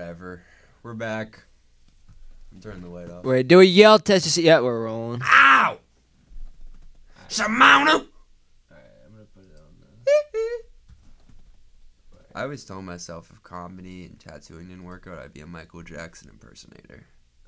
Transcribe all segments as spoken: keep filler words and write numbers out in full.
Whatever. We're back. Turn the light off. Wait, do a yell test to see? Yeah, we're rolling. Ow! Shimano! Alright, I'm gonna put it on the... I always told myself if comedy and tattooing didn't work out, I'd be a Michael Jackson impersonator.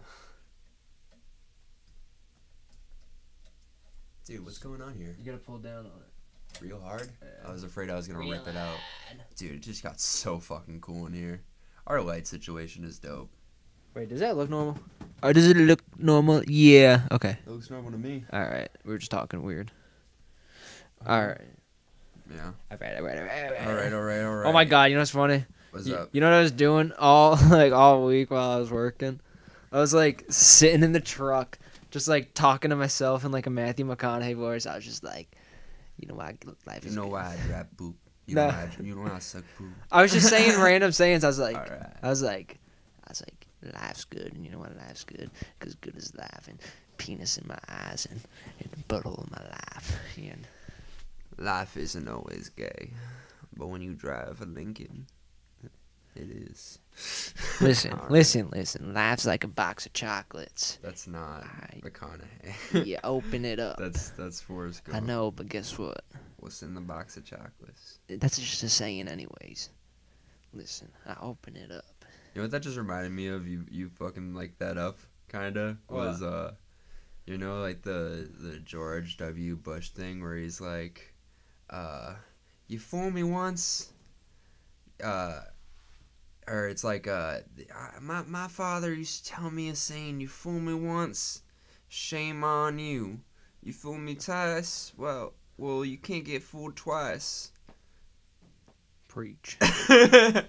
Dude, what's going on here? You gotta pull down on it. Real hard? Yeah. I was afraid I was gonna Real rip it out. hard. Dude, it just got so fucking cool in here. Our light situation is dope. Wait, does that look normal? Or does it look normal? Yeah. Okay. It looks normal to me. All right. We were just talking weird. All right. Yeah. All right. All right. All right. All right, all right, all right. Oh my God! You know what's funny? What's you, up? You know what I was doing all like all week while I was working? I was like sitting in the truck, just like talking to myself in like a Matthew McConaughey voice. I was just like, you know why life You is. know good. why I drop poop. You No. know why I, you know why I suck poop. I was just saying random sayings. I was like, All right. I was like, I was like, life's good, and you know why life's good? Because good is life, and penis in my eyes, and, and butthole in my life, and. Life isn't always gay, but when you drive a Lincoln, it is. Listen, All right. listen, listen. Life's like a box of chocolates. That's not I- McConaughey. You open it up. That's that's Forrest Gump. I know, but guess what? What's in the box of chocolates? That's just a saying, anyways. Listen, I open it up. You know what that just reminded me of? You you fucking like that up, kinda. Was uh, you know like the the George W. Bush thing where he's like, uh, you fooled me once. Uh. Or it's like, uh, my my father used to tell me a saying, you fool me once, shame on you. You fool me twice, well, well, you can't get fooled twice. Preach. And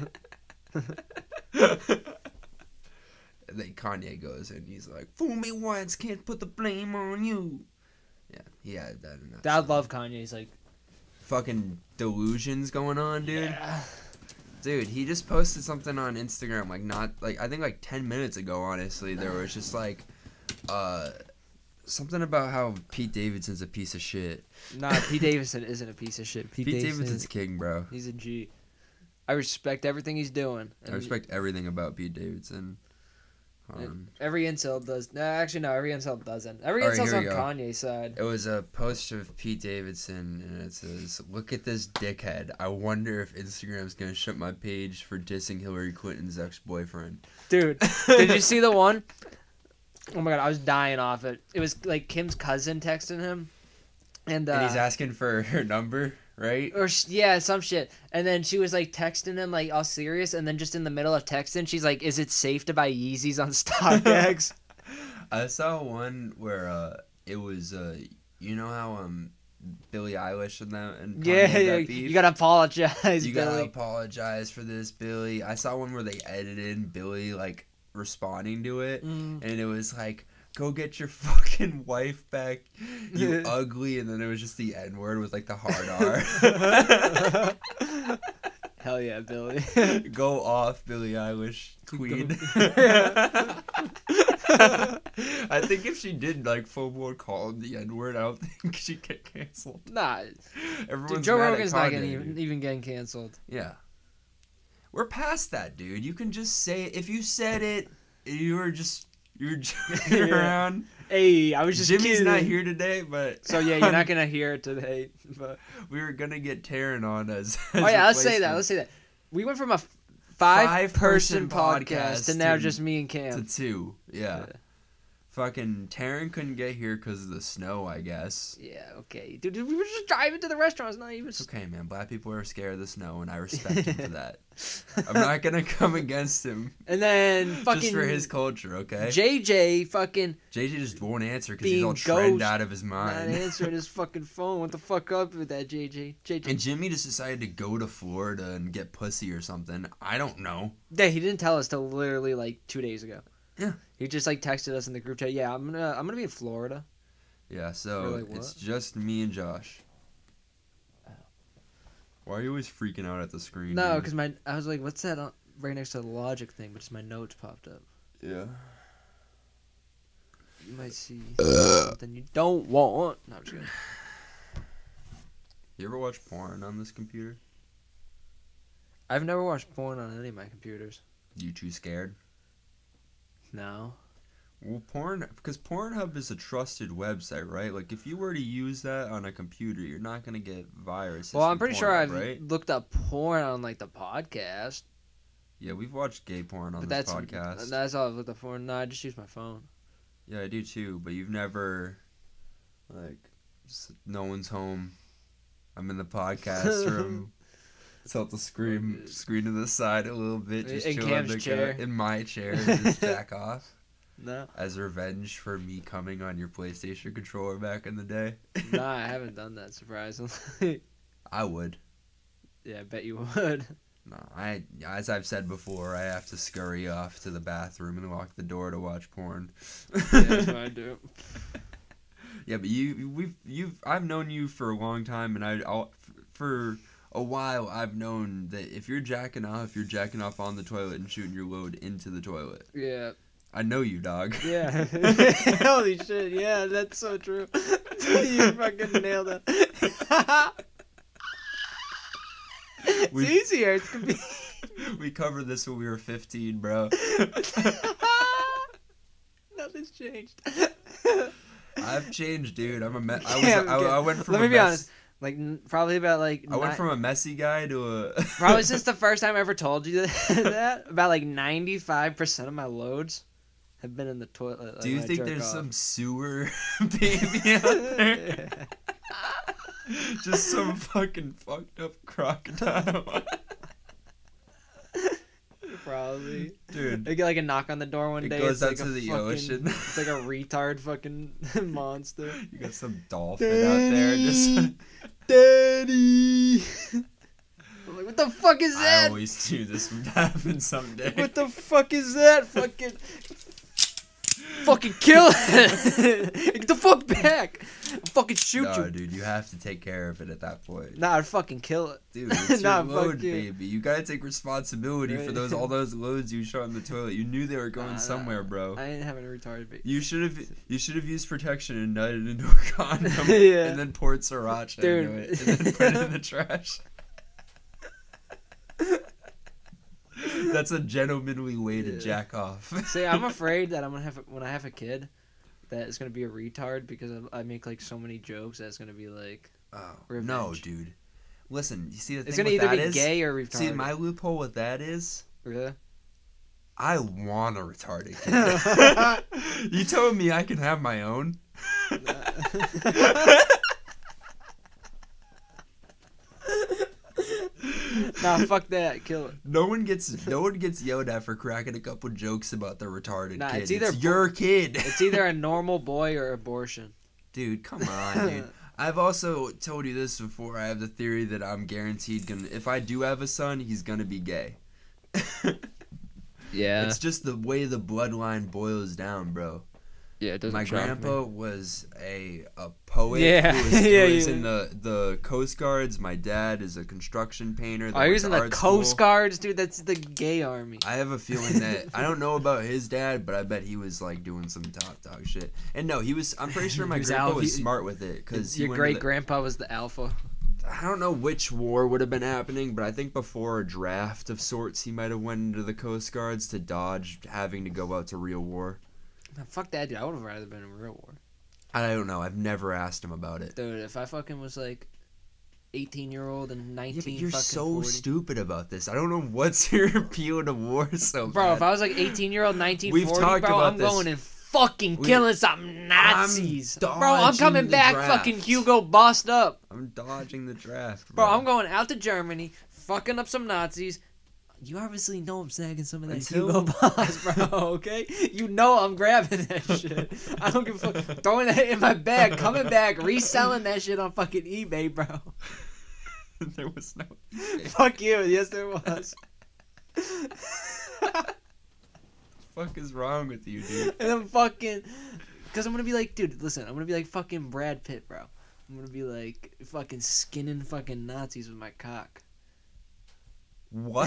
then Kanye goes and he's like, fool me once, can't put the blame on you. Yeah, he had that in that I song. love Kanye. He's like, Fucking delusions going on, dude. yeah. Dude, he just posted something on Instagram, like not like I think like ten minutes ago. Honestly, there was just like, uh, something about how Pete Davidson's a piece of shit. Nah, Pete Davidson isn't a piece of shit. Pete, Pete Davidson, Davidson's king, bro. he's a G. I respect everything he's doing. I and respect everything about Pete Davidson. Um, Every incel does. No, actually, no. Every incel doesn't. Every All right, incel's here on we go. Kanye's side. it was a post of Pete Davidson, and it says, "Look at this dickhead. I wonder if Instagram's gonna shut my page for dissing Hillary Clinton's ex-boyfriend." Dude, did you see the one? Oh my God, I was dying off it. It was like Kim's cousin texting him, and uh, And he's asking for her number, right? or sh- yeah, some shit. And then she was like texting him like all serious, and then just in the middle of texting, she's like, "Is it safe to buy Yeezys on StockX?" I saw one where uh, it was uh, you know how um, Billie Eilish and that and Kanye yeah, had yeah. that beef? You gotta apologize, You Billy. gotta apologize for this, Billy. I saw one where they edited in Billy like responding to it, Mm. and it was like, "Go get your fucking wife back, you ugly," and then it was just the N word with like the hard R. Hell yeah, Billy. Go off, Billie Eilish, queen. I think if she did like full blown call him the N word, I don't think she'd get canceled. Nah, Everyone's dude, Joe mad at Rogan's not Kanye, getting even, dude. even getting canceled. Yeah. We're past that, dude. You can just say it. If you said it, you were just you were joking Yeah. around. Hey, I was just Jimmy's kidding. not here today, but So yeah, you're not gonna hear it today. But we were gonna get Taryn on as. oh as yeah, let's say that. replacement Let's say that. We went from a f- five-person Five-person podcast podcast to now to- just me and Cam. to two. Yeah. Fucking Taryn couldn't get here because of the snow, I guess. Yeah, okay, dude, dude, we were just driving to the restaurant. It's not even. It's okay, man. Black people are scared of the snow, and I respect him for that. I'm not gonna come against him And then fucking just for his culture, okay? J J fucking J J just won't answer because he's all being trend ghost, out of his not mind. answering his fucking phone. What the fuck up with that, J J? J J. And Jimmy just decided to go to Florida and get pussy or something. I don't know. Yeah, he didn't tell us till literally like two days ago. Yeah. He just like texted us in the group chat. Yeah, I'm gonna I'm gonna be in Florida. Yeah, so You're like, it's what? just me and Josh. Why are you always freaking out at the screen? No, dude? because my I was like, what's that on, right next to the logic thing? But just my notes popped up. Yeah. You might see something you don't want. No, I'm just kidding. You ever watch porn on this computer? I've never watched porn on any of my computers. You too scared? No. Well, porn, because Pornhub is a trusted website, right? Like, if you were to use that on a computer, you're not gonna get viruses. Well, I'm from pretty sure Pornhub, I've right? looked up porn on like the podcast. Yeah, we've watched gay porn on But this that's podcast. that's all I've looked up for. No, I just use my phone. Yeah, I do too. But you've never, like, just, no one's home. I'm in the podcast room. Tilt the screen screen to the side a little bit, just In chill Cam's on the chair. couch- in my chair, and just jack off. No. As revenge for me coming on your PlayStation controller back in the day. No, I haven't done that, surprisingly. I would. Yeah, I bet you would. No, I as I've said before, I have to scurry off to the bathroom and lock the door to watch porn. Yeah, that's what I do. Yeah, but you we've you've I've known you for a long time, and I I'll, for a while I've known that if you're jacking off, you're jacking off on the toilet and shooting your load into the toilet. Yeah. I know you, dog. Yeah. Holy shit, yeah, that's so true. You fucking nailed it. It's We- easier. It's convenient. We covered this when we were fifteen, bro. Nothing's changed. I've changed, dude. I'm a me- I was Yeah, I, okay. I went from Let a me be mess- honest. Like, n- probably about, like... I went ni- from a messy guy to a Probably since the first time I ever told you that, about, like, ninety-five percent of my loads have been in the toilet. Like, Do you when I think jerk there's off. some sewer baby out there? Just some fucking fucked up crocodile. Probably. Dude, They get like a knock on the door one It day. goes it's out like to a the fucking, ocean. It's like a retard fucking monster. you got some dolphin out there just Daddy. I'm like, what the fuck is I that? always knew this would happen someday. What the fuck is that? Fucking. Fucking kill it! Get the fuck back! I'll fucking shoot No, you. dude, you have to take care of it at that point. Nah, I'd fucking kill it. Dude, it's Nah, your load, fuck you. baby. You gotta take responsibility for Right. those all those loads you shot in the toilet. You knew they were going Nah, somewhere, bro. I ain't having a retarded baby. You should have you should have used protection and nutted into a condom Yeah. and then poured sriracha Dude. into it and then put it in the trash. That's a gentlemanly way to Yeah. jack off. See, I'm afraid that I'm gonna have when I have a kid, that it's gonna be a retard because I I make like so many jokes that it's gonna be like Oh, Revenge. no, dude. Listen, you see the it's thing gonna with either that be is, gay or retarded. see my loophole with that is Really? I want a retarded kid. You told me I can have my own. Nah, fuck that. Kill it. No one gets no one gets yelled at for cracking a couple jokes about the retarded Nah, kid. it's It's, either your kid. It's either a normal boy or abortion. Dude, come on, dude. I've also told you this before. I have the theory that I'm guaranteed gonna if I do have a son, he's gonna be gay. Yeah. It's just the way the bloodline boils down, bro. Yeah, it doesn't. My shock grandpa me. was a a poet Yeah, who was, who yeah, was yeah. in the, the Coast Guards. My dad is a construction painter. that Are you went using to the art Coast school. Guards, dude? That's the gay army. I have a feeling that I don't know about his dad, but I bet he was like doing some top dog shit. And no, he was. I'm pretty sure my He was grandpa out- was he- smart with it because Your great grandpa was the alpha. I don't know which war would have been happening, but I think before a draft of sorts, he might have went into the Coast Guards to dodge having to go out to real war. Man, fuck that, dude. I would have rather been in real war. I don't know. I've never asked him about it. Dude, if I fucking was like eighteen year old and Yeah, nineteen but you're fucking so forty. stupid about this. I don't know what's your appeal to war so Bro, bad. if I was like eighteen year old, nineteen We've forty, talked bro, about I'm this. going and fucking We- killing some Nazis. I'm Bro, I'm dodging coming the back draft. fucking Hugo bossed up. I'm dodging the draft, Bro, bro. I'm going out to Germany, fucking up some Nazis. You obviously know I'm snagging some of that Until- Hugo Boss, bro, okay? You know I'm grabbing that shit. I don't give a fuck. Throwing that in my bag, coming back, reselling that shit on fucking eBay, bro. There was no. Fuck you. Yes, there was. Fuck is wrong with you, dude? And I'm fucking... Because I'm going to be like, dude, listen, I'm going to be like fucking Brad Pitt, bro. I'm going to be like fucking skinning fucking Nazis with my cock. What?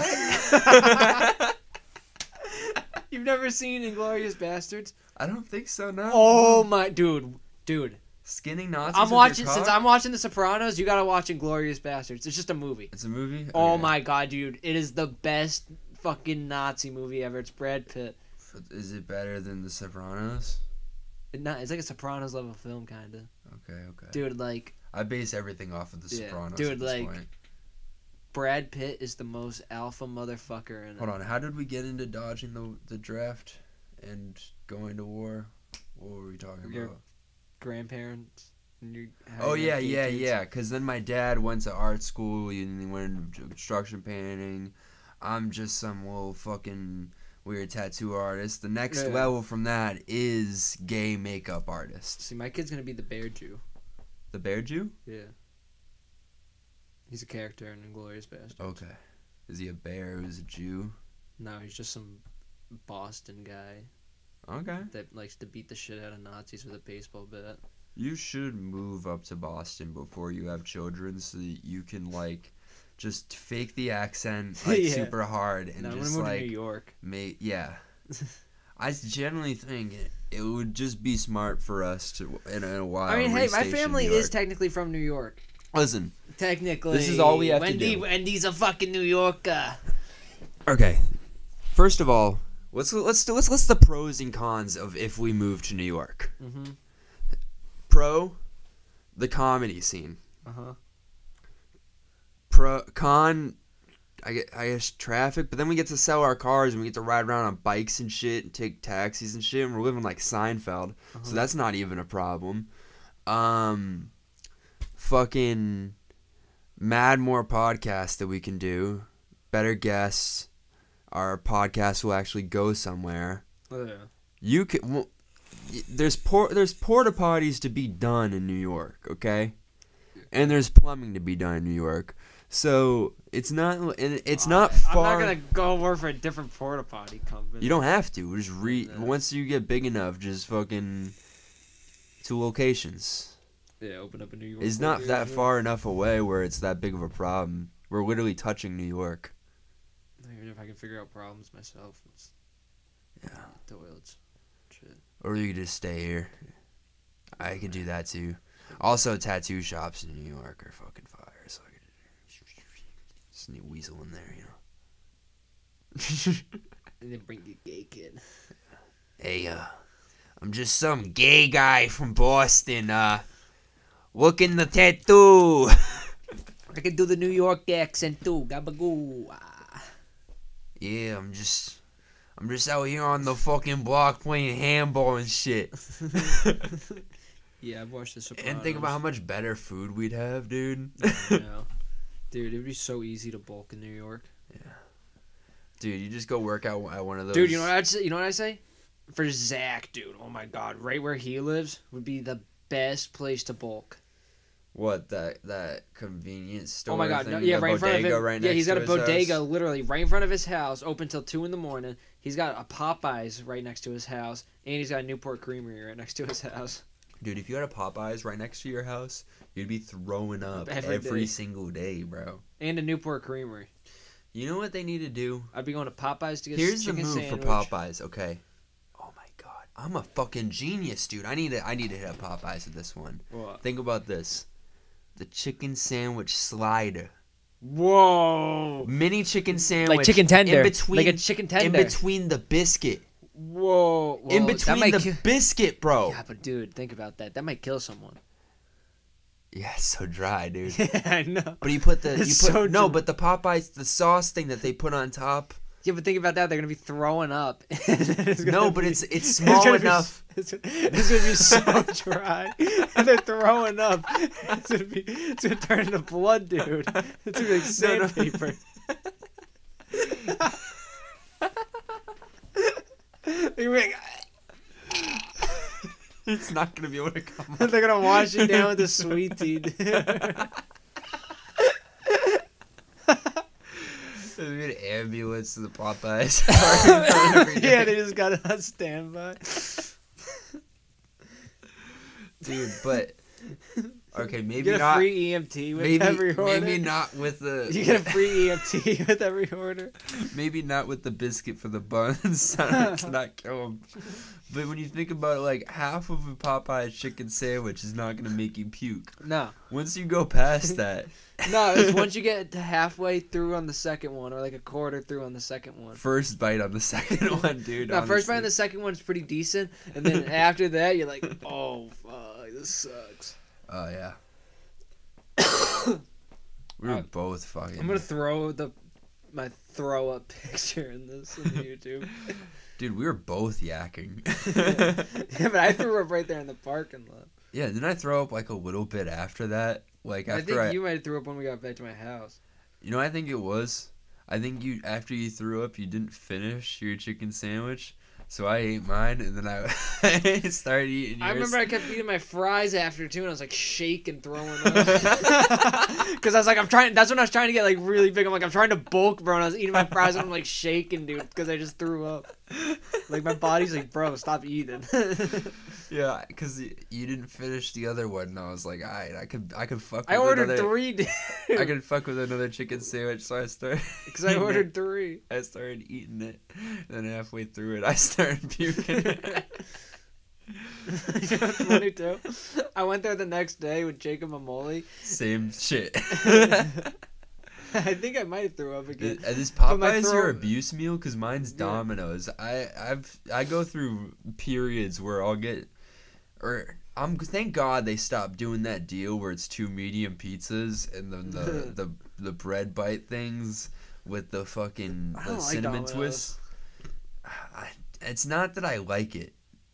You've never seen Inglourious Bastards? I don't think so. No. Oh my... Dude. Dude. Skinning Nazis. I'm with your watching... cock? Since I'm watching The Sopranos, you got to watch Inglourious Bastards. It's just a movie. It's a movie. Oh Okay. my god, dude. It is the best fucking Nazi movie ever. It's Brad Pitt. Is it better than The Sopranos? It not, it's like a Sopranos level film, kind of. Okay, okay. Dude, like... I base everything off of The Yeah, Sopranos dude, at this like- point. Brad Pitt is the most alpha motherfucker in it. Hold on, how did we get into dodging the the draft and going to war? What were we talking Your about? grandparents. And your, how Oh you yeah, have gay yeah, kids. yeah. Because then my dad went to art school and he went into construction painting. I'm just some little fucking weird tattoo artist. The next Yeah. level from that is gay makeup artist. See, my kid's gonna be the Bear Jew. The Bear Jew? Yeah. He's a character in Inglourious Basterds. Okay. Is he a bear who's a Jew? No, he's just some Boston guy Okay. that likes to beat the shit out of Nazis with a baseball bat. You should move up to Boston before you have children so that you can, like, just fake the accent, like, Yeah. super hard and No, I'm gonna just, move like, to New York. make, yeah. I generally think it, it would just be smart for us to, in, a- in a while, I mean, hey, my restation family New is York. technically from New York. Listen, Technically. This is all we have to Wendy, do. Wendy's a fucking New Yorker. okay. First of all, let's let's do let's list the pros and cons of if we move to New York. Mm-hmm. Pro, the comedy scene. Uh-huh. Pro con, I get I guess traffic, but then we get to sell our cars and we get to ride around on bikes and shit and take taxis and shit, and we're living like Seinfeld, Uh-huh. so that's not even a problem. Um, fucking mad more podcasts that we can do, better guests. Our podcast will actually go somewhere. Oh, yeah. You can. Well, y- there's por- there's porta potties to be done in New York, okay, and there's plumbing to be done in New York. So it's not and it's not far. I'm not gonna go work for a different porta potty company. You don't have to. Just re. No. Once you get big enough, just fucking two locations. Yeah, open up a New York. It's not that location. far enough away where it's that big of a problem. We're literally touching New York. Even if I can figure out problems myself, it's Yeah. toilets, shit. Or you could just stay here. I could do that too. Also, tattoo shops in New York are fucking fire. So I could just need weasel in there, you know. And then bring your gay kid. Hey, uh, I'm just some gay guy from Boston. Uh, looking the tattoo. I can do the New York accent too. Gabagoo. Ah. Yeah, I'm just, I'm just out here on the fucking block playing handball and shit. Yeah, I've watched the Sopranos. And think about how much better food we'd have, dude. No. Dude, it would be so easy to bulk in New York. Dude, you just go work out at one of those. Dude, you know what I'd say? You know what I say? For Zach, dude. Oh my God, right where he lives would be the best place to bulk. What, that that convenience store? Oh my God, thing? no, yeah, The right in front of bodega him. right yeah, next he's got to a his bodega house? literally right in front of his house, open till two in the morning. He's got a Popeyes right next to his house, and he's got a Newport Creamery right next to his house. Dude, if you had a Popeyes right next to your house, you'd be throwing up Every every, day. single day, bro. And a Newport Creamery. You know what they need to do? I'd be going to Popeyes to get Here's the chicken move sandwich. for Popeyes, okay? Oh my God, I'm a fucking genius, dude. I need to I need to hit up Popeyes with this one. What? Think about this: the chicken sandwich slider, Whoa! mini chicken sandwich, Like chicken tender. in between, Like a chicken tender. in between the biscuit, Whoa! Whoa. in that between might the ki- biscuit, bro. Yeah, but dude, think about that. That might kill someone. Yeah, it's so dry, dude. Yeah, I know. But you put the you put It's so no, dry. but the Popeyes the sauce thing that they put on top. Yeah, but think about that. They're gonna be throwing up. It's gonna No, but be- it's it's small gonna be enough. s- It's, it's gonna be so dry, and they're throwing up. It's gonna be. It's gonna turn into blood, dude. It's gonna be like No, no. sandpaper. They're gonna, be It's not gonna be able to come. like- they're gonna wash it down with a sweet tea. dude. There's gonna be an ambulance to the Popeyes. Yeah, they just got it on standby. Dude, but Okay, maybe you get a not. free E M T with maybe every order. maybe not with the. You get a free E M T with every order. Maybe not with the biscuit for the buns to not kill him. But when you think about it, like half of a Popeye chicken sandwich is not gonna make you puke. No. Once you go past that. No, it's once you get to halfway through on the second one, or like a quarter through on the second one. First bite on the second one, dude. No, honestly. first bite on the second one is pretty decent, and then after that, you're like, oh fuck, this sucks. Oh yeah. We were Uh, both fucking. I'm gonna throw the my throw up picture in this on YouTube. Dude, we were both yakking. Yeah, but I threw up right there in the parking lot. Yeah, didn't I throw up like a little bit after that? Like I after think I, you might have threw up when we got back to my house. you know, I think it was. I think you after you threw up, you didn't finish your chicken sandwich, so I ate mine and then I started eating yours. I remember I kept eating my fries after too, and I was like shaking, throwing up. Because I was like, I'm trying. That's when I was trying to get like really big. I'm like, I'm trying to bulk, bro. And I was eating my fries, and I'm like shaking, dude, because I just threw up. Like my body's like, bro, stop eating. Yeah, because you didn't finish the other one, and I was like, alright, I could, I could fuck. With I ordered another, three, dude. I could fuck with another chicken sandwich, so I started. Because I ordered three. I started eating it, and then halfway through it, I started puking. You know what's funny too? I went there the next day with Jacob Amoli. Same shit. I think I might have threw up again. Is this But my Popeyes throat- your abuse meal? Because mine's Yeah. Domino's. I I've I go through periods where I'll get, or I'm thank God they stopped doing that deal where it's two medium pizzas and then the the, the bread bite things with the fucking I the don't like cinnamon Domino's. twist. I, it's not that I like it.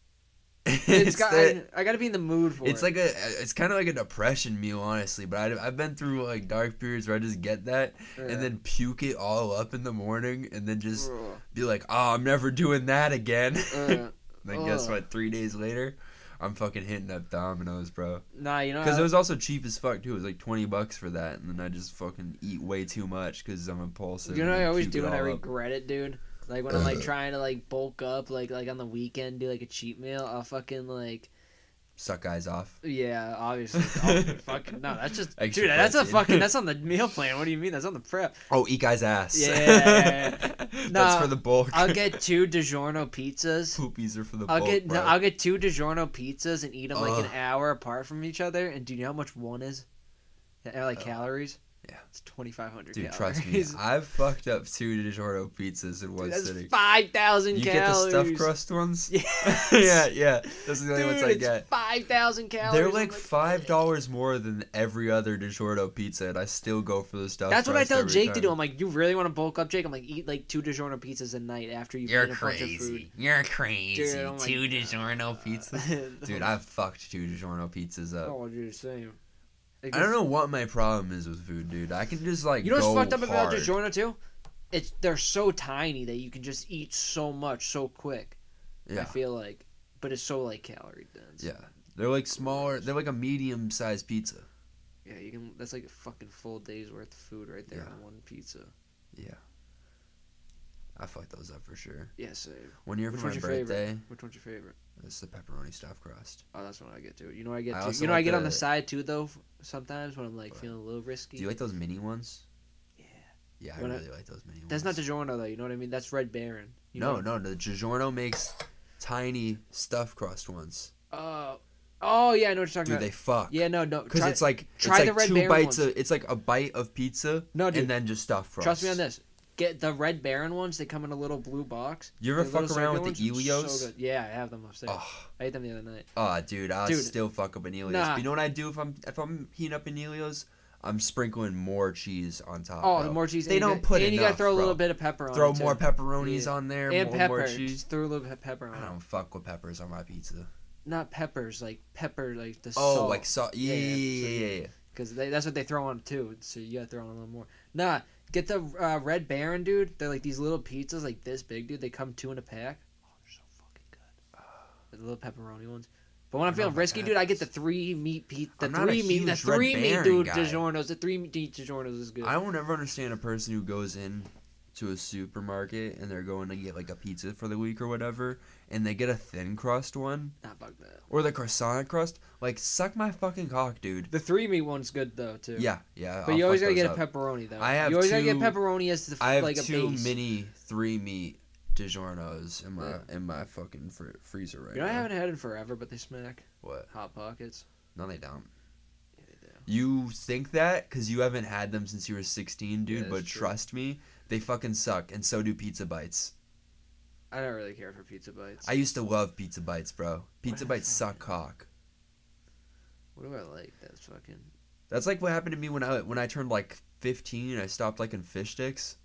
It's got, that- I, I gotta be in the mood for it's it. like a, it's kind of like a depression meal, honestly. But I, I've been through like dark periods where I just get that Yeah. and then puke it all up in the morning, and then just Ugh. be like, "Oh, I'm never doing that again." Uh, Then guess ugh. what? Three days later, I'm fucking hitting up Domino's, bro. Nah, you know. Because I- it was also cheap as fuck too. It was like twenty bucks for that, and then I just fucking eat way too much because I'm impulsive. You know what and I always puke do it when I all up. regret it, dude? Like when I'm like trying to like bulk up, like like on the weekend, do like a cheat meal. I'll fucking like, Suck guys off. yeah, obviously. I'll fucking no, that's just Extra dude. That's a protein. fucking that's on the meal plan. What do you mean? That's on the prep. Oh, eat guys' ass. Yeah. That's Nah, for the bulk. I'll get two DiGiorno pizzas. Poopies are for the I'll bulk, get bro. no, I'll get two DiGiorno pizzas and eat them like an Ugh. hour apart from each other. And do you know how much one is? Yeah, like calories. yeah. It's twenty-five hundred Dude, calories. trust me, I've fucked up two DiGiorno pizzas in one Dude, that's sitting. five thousand You calories. get the stuffed crust ones? Yes. yeah, yeah. Those are the only Dude, ones I it's get. five thousand calories. They're I'm like five dollars more than every other DiGiorno pizza, and I still go for the stuffed That's what I crust tell every Jake to time. do. I'm like, you really want to bulk up, Jake? I'm like, eat like two DiGiorno pizzas a night after you've You're eaten a bunch of food. crazy. You're crazy. Dude, oh my two God. DiGiorno pizzas. Dude, I've fucked two DiGiorno pizzas up. Oh, dude, same. Like, I don't know what my problem is with food, dude. I can just like You know what's go fucked up about hard. DiGiorno too? It's they're so tiny that you can just eat so much so quick. I Yeah, feel like, but it's so like calorie dense. yeah. They're like smaller. They're like a medium-sized pizza. Yeah, you can. That's like a fucking full day's worth of food right there Yeah. on one pizza. Yeah. I fucked those up for sure. Yeah, same. One year Which for my one's your birthday, favorite? Which one's your favorite? it's the pepperoni stuffed crust. Oh, that's what I get to. You know, I get I to. also You know, I like get on the- the side too, though. f- Sometimes when I'm like What? feeling a little risky. Do you like those mini ones? Yeah. Yeah, I When I- really like those mini ones. That's not DiGiorno though. You know what I mean? That's Red Baron. You No, know? no, the DiGiorno makes tiny stuffed crust ones. Uh, oh yeah, I know what you're talking Dude, about. they fuck. Yeah, no, no. Because try- it's like try it's the like Red two Baron bites ones. of it's like a bite of pizza No, dude. and then just stuffed crust. Trust me on this. Get the Red Baron ones. They come in a little blue box. You ever The fuck little around circular with the ones? Elios? So good. Yeah, I have them upstairs. Oh, I ate them the other night. oh, dude, I'll Dude. still fuck up an Elios. Nah. But you know what I do if I'm if I'm heating up an Elios? I'm sprinkling more cheese on top. Oh, bro. the more cheese. They and you don't got- put and you gotta enough, throw a bro. little bit of pepper on Throw it, too. more pepperonis Yeah. on there, and more, pepper. more cheese. Just throw a little bit of pepper on I it. don't fuck with peppers on my pizza. Not peppers, like pepper, like the Oh, salt. like salt. Yeah, Yeah, yeah, yeah, yeah, yeah, yeah. Because that's what they throw on too. So you gotta throw on a little more. Nah, get the uh, Red Baron, dude. They're like these little pizzas, like this big, dude. They come two in a pack. Oh, they're so fucking good. The little pepperoni ones. But when I'm I feeling don't know risky, about dude, I get that. the three meat pizza. The I'm not a three meat, the huge Red three meat, Baron dude. guy. DiGiorno's. The three meat DiGiorno's is good. I will never understand a person who goes in to a supermarket and they're going to get like a pizza for the week or whatever, and they get a thin crust one, Nah, fuck that. or the croissant crust, like suck my fucking cock, dude. The three meat one's good though too. Yeah, yeah. But I'll you always fuck gotta those get a up. pepperoni though. I have You always two, gotta get pepperoni as the, I have like a two base. mini three meat DiGiorno's in my Yeah. in my fucking fr- freezer right You know, I now. haven't had it in forever, but they smack. What? Hot Pockets. No, they don't. Yeah, they do. You think that because you haven't had them since you were sixteen, dude. Yeah, but that's true. trust me, they fucking suck, and so do Pizza Bites. I don't really care for Pizza Bites. I used to love Pizza Bites, bro. Pizza What? Bites suck cock. What do I like? That's fucking. That's like what happened to me when I when I turned like fifteen. I stopped liking fish sticks.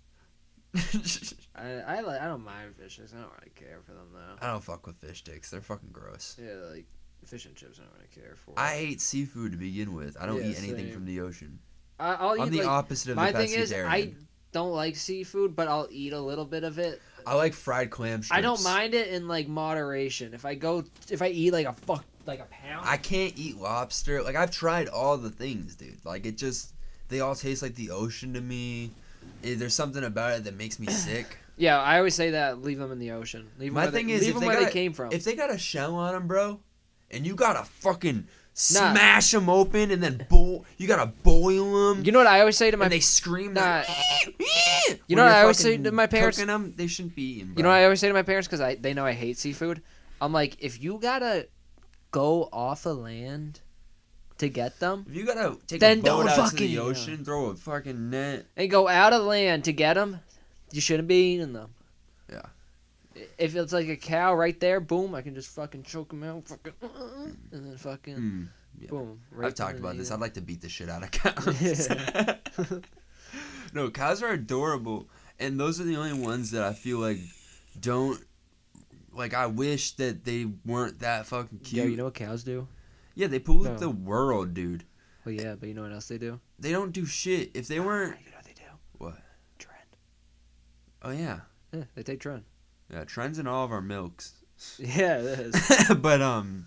I I like. I don't mind fish sticks. I don't really care for them though. I don't fuck with fish sticks. They're fucking gross. Yeah, like fish and chips. I don't really care for. I hate seafood to begin with. I don't Yeah, eat anything same. from the ocean. I, I'll eat I'm the like. opposite of My the thing is, pescatarian. I don't like seafood, but I'll eat a little bit of it. I like fried clam strips. I don't mind it in like moderation. If I go, if I eat like a fuck, like a pound. I can't eat lobster. Like I've tried all the things, dude. Like it just they all taste like the ocean to me. Eh, There's something about it that makes me sick. Yeah, I always say that. Leave them in the ocean. Leave My them where thing they, is, leave if them they where got- they came from. If they got a shell on them, bro, and you gotta fucking smash them open and then boil, you gotta boil them. You know what I always say to my and they scream. Nah. Like, You know what I always say to my parents? Cooking them, they shouldn't be eaten. Bro. You know what I always say to my parents because I they know I hate seafood. I'm like, if you gotta go off a land to get them If you gotta take Then a boat don't out to fucking- the ocean, throw a fucking net. and go out of land to get them, you shouldn't be eating them. Yeah. If it's like a cow right there, boom, I can just fucking choke them out, fucking, and then fucking Mm, yeah. boom. I've rape talked them about and this. eat I'd 'em. like to beat the shit out of cows. No, cows are adorable, and those are the only ones that I feel like don't. Like I wish that they weren't that fucking cute. Yo, you know what cows do? Yeah, they pollute No. the world, dude. Well, yeah, but you know what else they do? They don't do shit. If they weren't, You know what they do? what? Trend. Oh yeah, Yeah, they take trend. yeah. Trends in all of our milks. Yeah, it is. But um,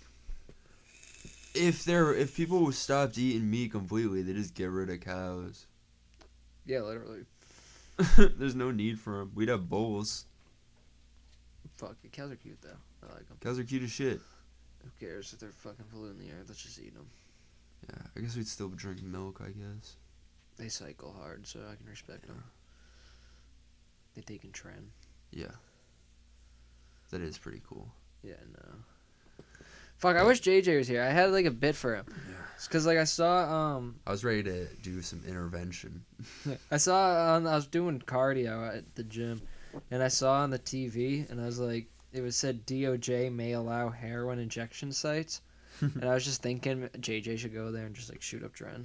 if there, if people stopped eating meat completely, they just get rid of cows. Yeah, literally. There's no need for them. We'd have bulls. Fuck, the cows are cute though. I like them. Cows are cute as shit. Who cares if they're fucking polluting the air? Let's just eat them. Yeah, I guess we'd still drink milk. I guess. They cycle hard, so I can respect them. They take in trend. Yeah. That is pretty cool. Yeah, no. Fuck, I wish J J was here. I had like a bit for him. Yeah. It's cause like I saw um I was ready to do some intervention. I saw on I was doing cardio at the gym, and I saw on the T V, and I was like, it was said D O J may allow heroin injection sites, and I was just thinking J J should go there and just like shoot up Dren.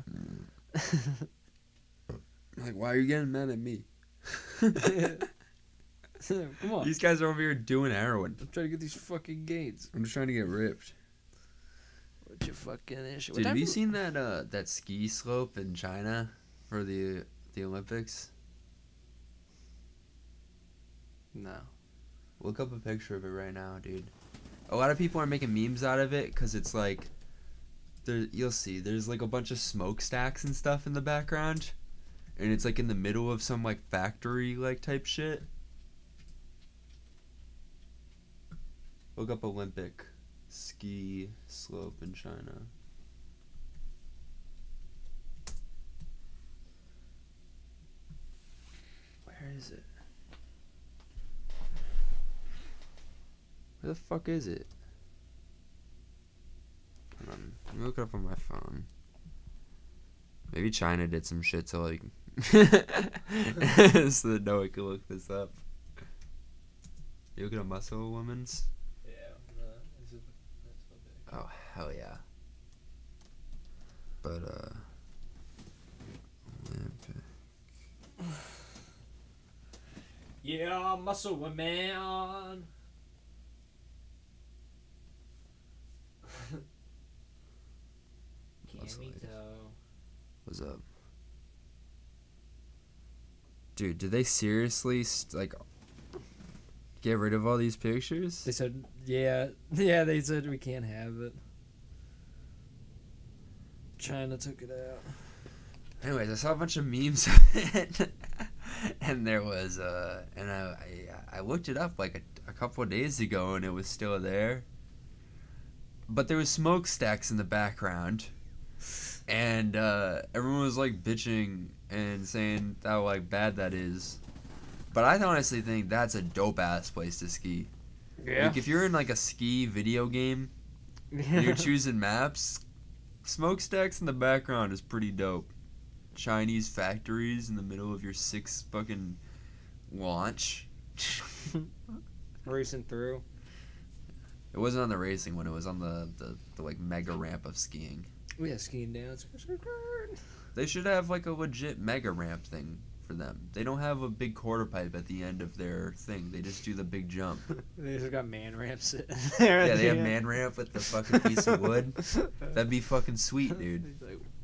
Like, why are you getting mad at me? Come on, These guys are over here doing heroin. I'm trying to get these fucking gains. I'm just trying to get ripped. What's your fucking issue? What Dude, have time you do- seen that uh that ski slope in China for the the Olympics? No. Look up a picture of it right now, dude. A lot of people are making memes out of it because it's like, there. You'll see. There's like a bunch of smokestacks and stuff in the background, and it's like in the middle of some like factory like type shit. Look up Olympic ski slope in China. Where is it? Where the fuck is it? Hold on. Let me look it up on my phone. Maybe China did some shit to like so that no one can look this up. You look at a muscle woman's? Yeah. No, is it, that's so big. Oh hell yeah. But uh Olympic. Yeah, muscle woman. Muscle ladies. Camito. What's up? Dude, did they seriously st- like get rid of all these pictures? They said, yeah, yeah. They said we can't have it. China took it out. Anyways, I saw a bunch of memes of it. and there was uh, and I, I I looked it up like a, a couple of days ago, and it was still there. But there was smokestacks in the background, and uh, everyone was like bitching and saying how like bad that is. But I honestly think that's a dope ass place to ski. Yeah. Like if you're in like a ski video game, and you're choosing maps, smokestacks in the background is pretty dope. Chinese factories in the middle of your six fucking launch. Racing through. It wasn't on the racing one. It was on the, the, the like mega ramp of skiing. We had skiing down. They should have like a legit mega ramp thing for them. They don't have a big quarter pipe at the end of their thing. They just do the big jump. They just got man ramps there. Yeah, they have man ramp with the fucking piece of wood. That'd be fucking sweet, dude.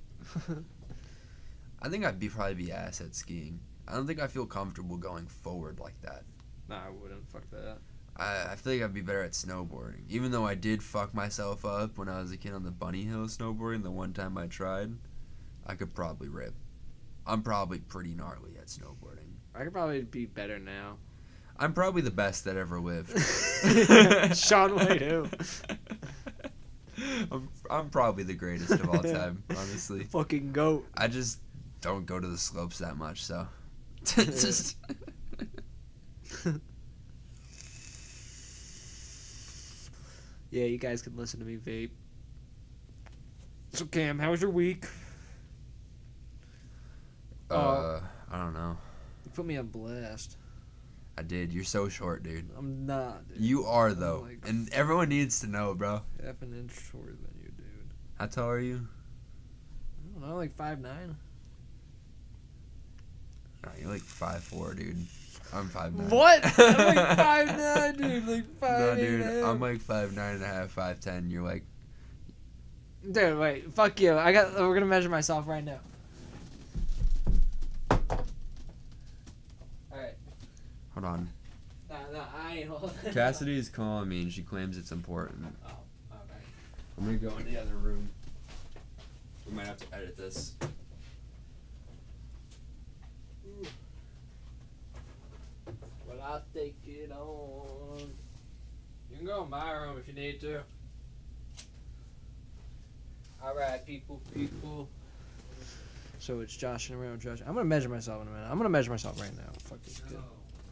I think I'd be probably be ass at skiing. I don't think I feel comfortable going forward like that. Nah, I wouldn't. Fuck that. I, I feel like I'd be better at snowboarding. Even though I did fuck myself up when I was a kid on the bunny hill snowboarding the one time I tried, I could probably rip. I'm probably pretty gnarly at snowboarding. I could probably be better now. I'm probably the best that ever lived. Shaun White, who? I'm, I'm probably the greatest of all time, honestly. Fucking goat. I just don't go to the slopes that much, so. Just Yeah, you guys can listen to me vape. So Cam, how was your week? uh, Uh, I don't know. You put me on blast. I did. You're so short, dude. I'm not. Dude. You are, I'm though. like And everyone needs to know, bro. half an inch shorter than you, dude. How tall are you? I don't know, like five nine. Nah, you're like five four, dude. I'm five nine. What? I'm like five nine, dude. Like five. No, dude. I'm like five nine and a half, five ten. You're like. Dude, wait. Fuck you. I got. We're gonna measure myself right now. All right. Hold on. Nah, nah, I ain't holding. Cassidy is calling me, and she claims it's important. Oh, okay. I'm gonna go in the other room. We might have to edit this. Well, I'll take it on. You can go in my room if you need to. Alright, people, people. So it's Josh and around Josh. I'm gonna measure myself in a minute. I'm gonna measure myself right now. Fuck this kid.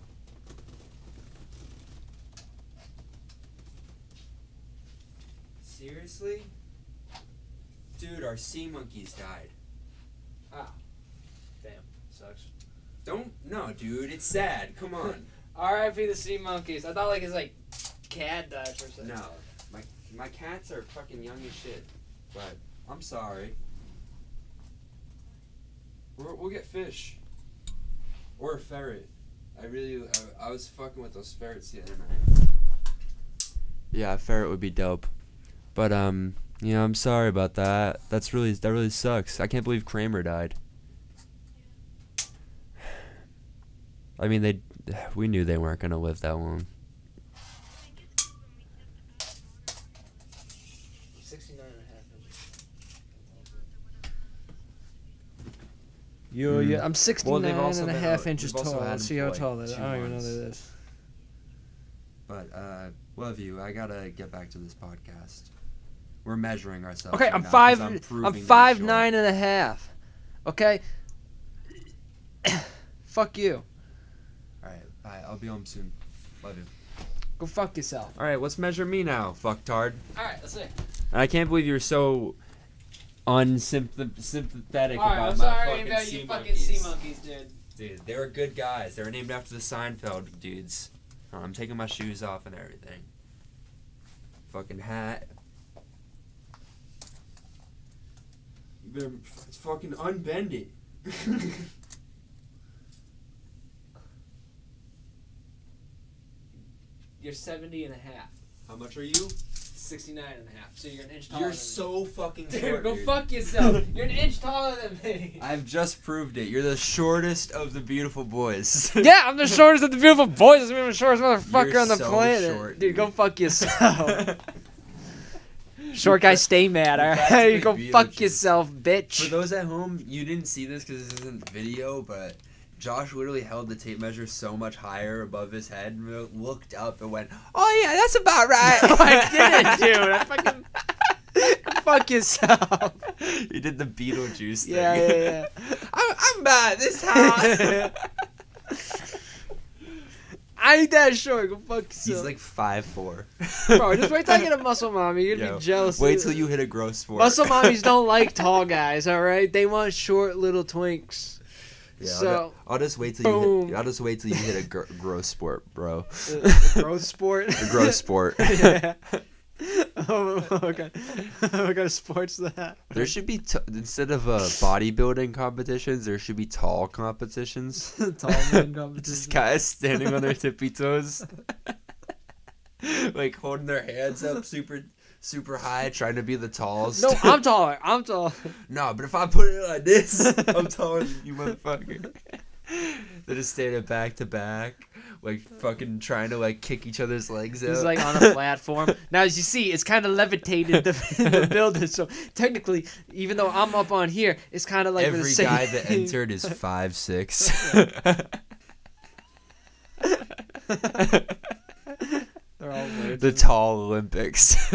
Seriously? Dude, our sea monkeys died. Ah. Damn. Sucks. Don't. No, dude, it's sad. Come on. R I P the sea monkeys. I thought like it's like cat died for a second. No. My, my cats are fucking young as shit. But I'm sorry. We're, we'll get fish. Or a ferret. I really. I, I was fucking with those ferrets the other night. Yeah, a ferret would be dope. But, um, you know, I'm sorry about that. That's really. That really sucks. I can't believe Kramer died. I mean, they. We knew they weren't gonna live that long. sixty-nine and a half inches. Yo, Mm. yeah, I'm sixty-nine Well, they've also and a been half out- inches we've also tall. had Let's them see how for, tall like, that is. two I don't even know months. that is. But, uh, love you. I gotta get back to this podcast. We're measuring ourselves. Okay, right I'm now, 'cause five. I'm, I'm, proving that you're five short. nine and a half. Okay. Fuck you. Alright, bye. I'll be home soon. Love you. Go fuck yourself. Alright, let's measure me now, fucktard. All right, let's see. And I can't believe you're so unsympathetic All right, about I'm my sorry fucking about sea you fucking monkeys. sea monkeys, dude. Dude, they were good guys. They were named after the Seinfeld dudes. Oh, I'm taking my shoes off and everything. Fucking hat. You better fucking unbend it. You're seventy and a half. How much are you? sixty-nine and a half. So you're an inch taller You're than so fucking me. Dude, short, go dude. fuck yourself. You're an inch taller than me. I've just proved it. You're the shortest of the beautiful boys. Yeah, I'm the shortest of the beautiful boys. I'm the shortest motherfucker You're on the so planet. short, dude, go dude. fuck yourself. Short guys stay mad, alright? practically You go Beetlejuice. fuck yourself, bitch. For those at home, you didn't see this because this isn't video, but Josh literally held the tape measure so much higher above his head and looked up and went, "Oh yeah, that's about right." No, I didn't, dude. I fucking fuck yourself. You did the Beetlejuice thing. Yeah, yeah, yeah. I'm, I'm bad this time. I ain't that short. Go fuck yourself. He's like five four. Bro, just wait till I get a muscle mommy. You're gonna Yo, be jealous. Wait till you hit a growth sport. Muscle mommies don't like tall guys, alright? They want short little twinks. Yeah, So, I'll, I'll just wait till you boom. hit. I'll just wait till you hit a gr- growth sport, bro. Uh, growth sport? A growth sport. Yeah. Oh, what kind, what kind of sports is that? There should be t- instead of uh, bodybuilding competitions, there should be tall competitions. Tall man competition. Just guys standing on their tippy toes, like holding their hands up super, super high, trying to be the tallest. No, I'm taller. I'm tall. No, but if I put it like this, I'm taller than you, motherfucker. They're just standing back to back, like fucking trying to like kick each other's legs out. He's like on a platform. Now, as you see, it's kind of levitated the, the building. So technically, even though I'm up on here, it's kind of like every the same. guy that entered is five six. They're all weird. The tall Olympics.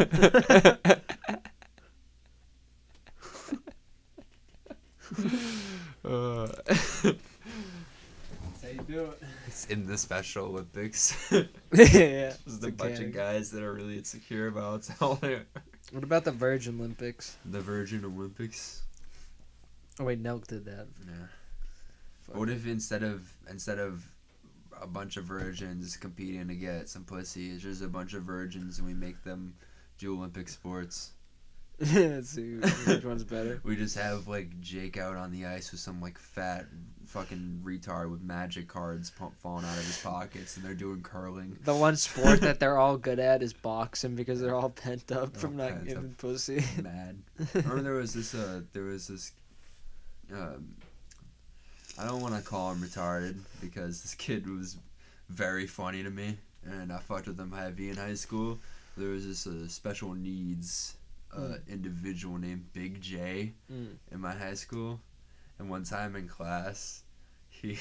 uh, That's how you do it. it's in the Special Olympics. Yeah. There's a The bunch can- of guys that are really insecure about how they're What about the Virgin Olympics? the Virgin Olympics. Oh wait, Nelk did that. Yeah. Fuck. What if instead of instead of a bunch of virgins competing to get some pussy, it's just a bunch of virgins and we make them do Olympic sports? Let's see which one's better. We just have like Jake out on the ice with some like fat fucking retard with magic cards pump falling out of his pockets, and they're doing curling. The one sport that they're all good at is boxing because they're all pent up They're from all not pent giving up. pussy. Mad. Remember there was this uh there was this um I don't want to call him retarded because this kid was very funny to me and I fucked with him heavy in high school. There was this uh, special needs uh, Mm. individual named Big J Mm. in my high school, and one time in class he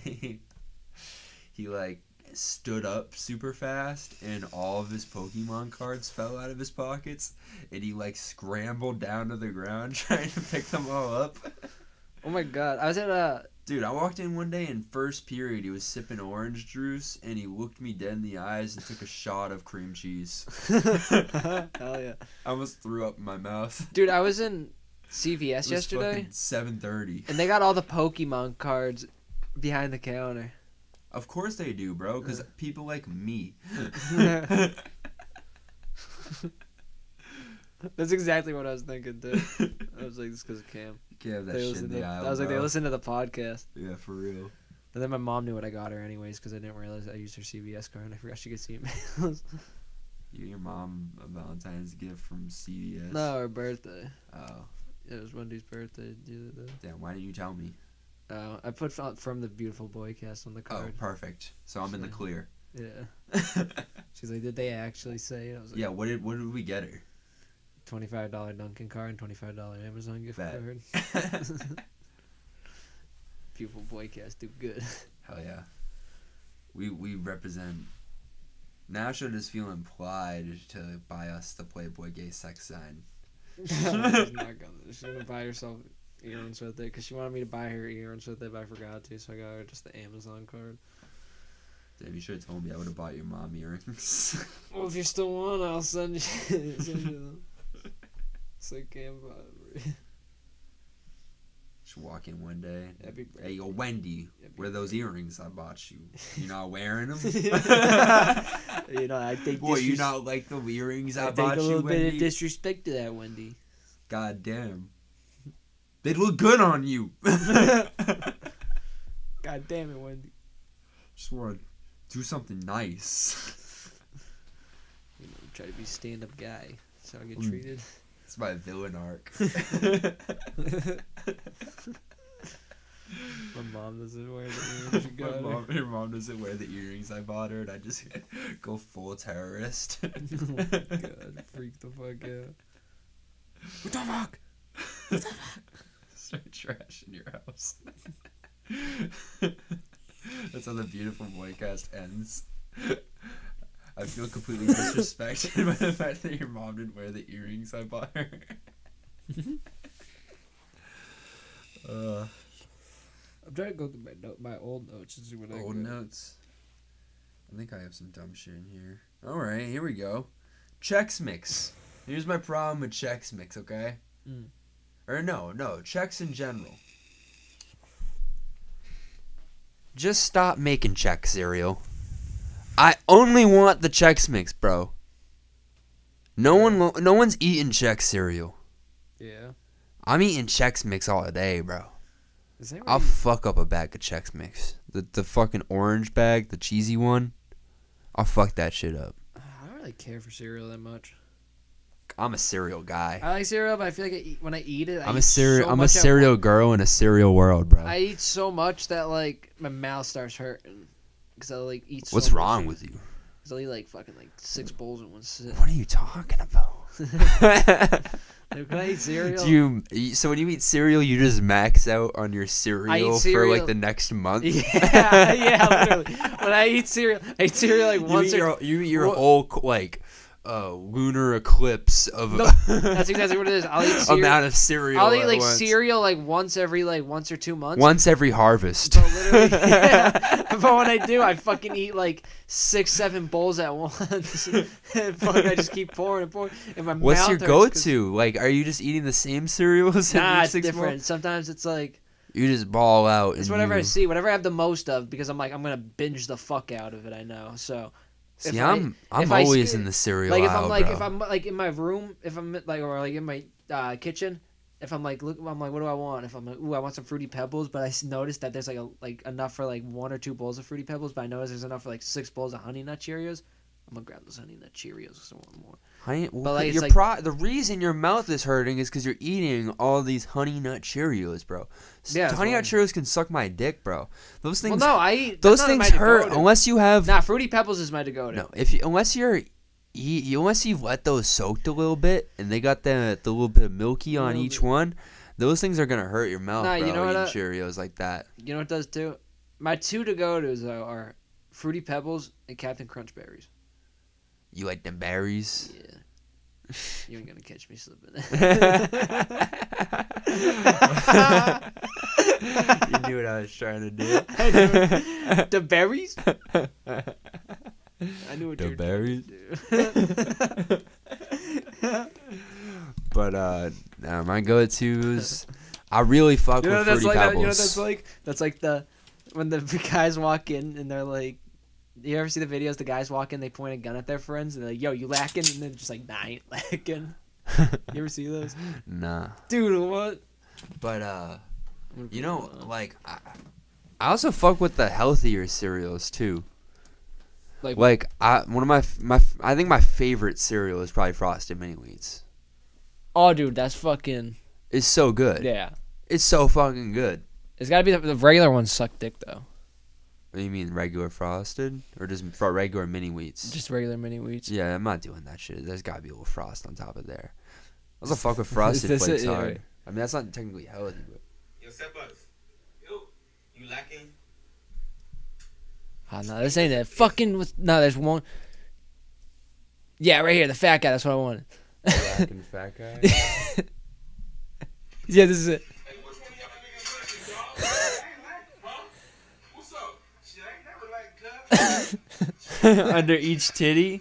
he like stood up super fast and all of his Pokemon cards fell out of his pockets and he like scrambled down to the ground trying to pick them all up. Oh my god, I was at a. Dude, I walked in one day in first period, he was sipping orange juice and he looked me dead in the eyes and took a shot of cream cheese. Hell yeah, I almost threw up in my mouth. dude! I was in C V S It was yesterday, seven thirty. and they got all the Pokemon cards behind the counter. Of course they do, bro, because people like me. That's exactly what I was thinking too. I was like, this because of Cam. You can't have that They shit listen in to, the aisle, I was like, they bro. listen to the podcast. Yeah, for real. And then my mom knew what I got her anyways because I didn't realize I used her C V S card and I forgot she gets emails. You your mom a Valentine's gift from C V S? No, her birthday. Oh, It was Wendy's birthday the other day. damn, why didn't you tell me? Uh, I put fro- from the Beautiful Boy cast on the Oh, card. perfect. So I'm in the So- clear. Yeah. She's like, did they actually say it? I was like, Yeah, what did what did we get her? twenty-five dollars Dunkin' card and twenty-five dollars Amazon gift Bet. card. Beautiful Boy cast do good. Hell yeah. We we represent. Now she'll just feel implied to buy us the Playboy gay sex sign. She's not gonna. She's gonna buy herself earrings with it because she wanted me to buy her earrings with it, but I forgot to, so I got her just the Amazon card. Damn, you should have told me I would have bought your mom earrings. Well, if you still want, I'll send you. send you them. It's like Cam bought. Just walk in one day. Happy Hey, yo, Wendy, Happy where are those earrings I bought you? You not wearing them? You know, I think Boy, this you is- not like the earrings I, I bought take a you, little bit Wendy? of disrespect to that, Wendy. God damn. They look good on you. God damn it, Wendy. Just want to do something nice. You know, try to be a stand-up guy. That's how I get Mm. treated. It's my villain arc. My mom doesn't wear the earrings. She My got her. mom, your mom doesn't wear the earrings I bought her, and I just go full terrorist. Oh my god, freak the fuck out. What the fuck? Start trashing your house. That's how the Beautiful Boycast ends. I feel completely disrespected by the fact that your mom didn't wear the earrings I bought her. uh, I'm trying to go through my note, my old notes and see what I old got. notes. I think I have some dumb shit in here. All right, here we go. Chex Mix. Here's my problem with Chex Mix, okay? Mm. Or no, no, Chex in general. Just stop making Chex cereal. I only want the Chex Mix, bro. No one, no one's eating Chex cereal. Yeah. I'm eating Chex Mix all day, bro. Is that I'll fuck up a bag of Chex Mix. The the fucking orange bag, the cheesy one. I'll fuck that shit up. I don't really care for cereal that much. I'm a cereal guy. I like cereal, but I feel like I eat, when I eat it, I I'm eat a cereal. so I'm a much at cereal once. girl in a cereal world, bro. I eat so much that like my mouth starts hurting because I like eat. So What's much wrong food. with you? Because I eat like fucking like six bowls in one sit. What are you talking about? Dude, can I eat cereal? Do you, you so when you eat cereal, you just max out on your cereal, for cereal- like the next month? Yeah, yeah, literally. When I eat cereal, I eat cereal like You once eat or your, you eat your Wha- whole like uh, lunar eclipse of No, that's exactly what it is. I'll eat cereal. amount of cereal. I'll eat at like once. cereal like once every like once or two months. once every harvest. But literally, yeah. But when I do, I fucking eat like six, seven bowls at once. And fucking, I just keep pouring and pouring. And my What's mouth your hurts 'cause- go-to? Like, are you just eating the same cereals? Nah, every it's six different. months? Sometimes it's like You just ball out. it's and whatever you... I see, whatever I have the most of, because I'm like I'm gonna binge the fuck out of it. I know. So See, if I- I'm I'm if I always sk- in the cereal like if aisle, I'm like bro. if I'm like in my room, if I'm like or like in my uh, kitchen, if I'm like look, I'm like what do I want? If I'm like ooh, I want some Fruity Pebbles, but I s- noticed that there's like a like enough for like one or two bowls of Fruity Pebbles, but I notice there's enough for like six bowls of Honey Nut Cheerios. I'm gonna grab those Honey Nut Cheerios because I want more. Honey, well, But, like, it's your like- pro- the reason your mouth is hurting is because you're eating all these Honey Nut Cheerios, bro. S- Yeah, that's Honey Nut why. Cheerios can suck my dick, bro. Those Well, things, no, I eat those that's not things my hurt to-go-to. unless you have Nah, Fruity Pebbles is my to go to. no. If you unless you're eat, you unless you've let those soaked a little bit and they got the the little bit of milky on Little each bit. one, those things are gonna hurt your mouth, Nah, bro. you know what, eating uh, Cheerios like that. You know what it does too? My two to go tos though are Fruity Pebbles and Captain Crunch Berries. You like them berries? Yeah. You ain't gonna catch me slipping. You knew what I was trying to do. I knew the berries? I knew what The you were berries? trying to do. But uh, nah, my go-tos, I really fuck You know with what that's Fruity like? Pebbles. That, you know what that's like? That's like the when the guys walk in and they're like, you ever see the videos? The guys walk in, they point a gun at their friends, and they're like, "Yo, you lacking?" And they're just like, "Nah, I ain't lacking." You ever see those? Nah, Dude, what? but uh, I'm gonna you put know, it on. like I, I also fuck with the healthier cereals too. like, Like I, one of my f- my f- I think my favorite cereal is probably Frosted Mini Wheats. oh, dude, that's fucking It's so good. yeah. It's so fucking good. It's gotta be the, the regular ones suck dick though. What do you mean, regular Frosted or just fr- regular Mini Wheats? Just regular mini wheats. Yeah, I'm not doing that shit. There's gotta be a little frost on top of there. I also fuck with Frosted this Flakes it? Yeah, hard. right. I mean, that's not technically healthy, but Yo, Stepas. Yo, you lacking? Oh no, this ain't it. Fucking with, no, there's one. Yeah, right here, the fat guy. That's what I wanted. lacking fat guy. Yeah, this is it. Hey, which one of y'all niggas lacking, dog? I ain't lacking, huh? What's up? Shit, I ain't never lacking, cuz. Under each titty.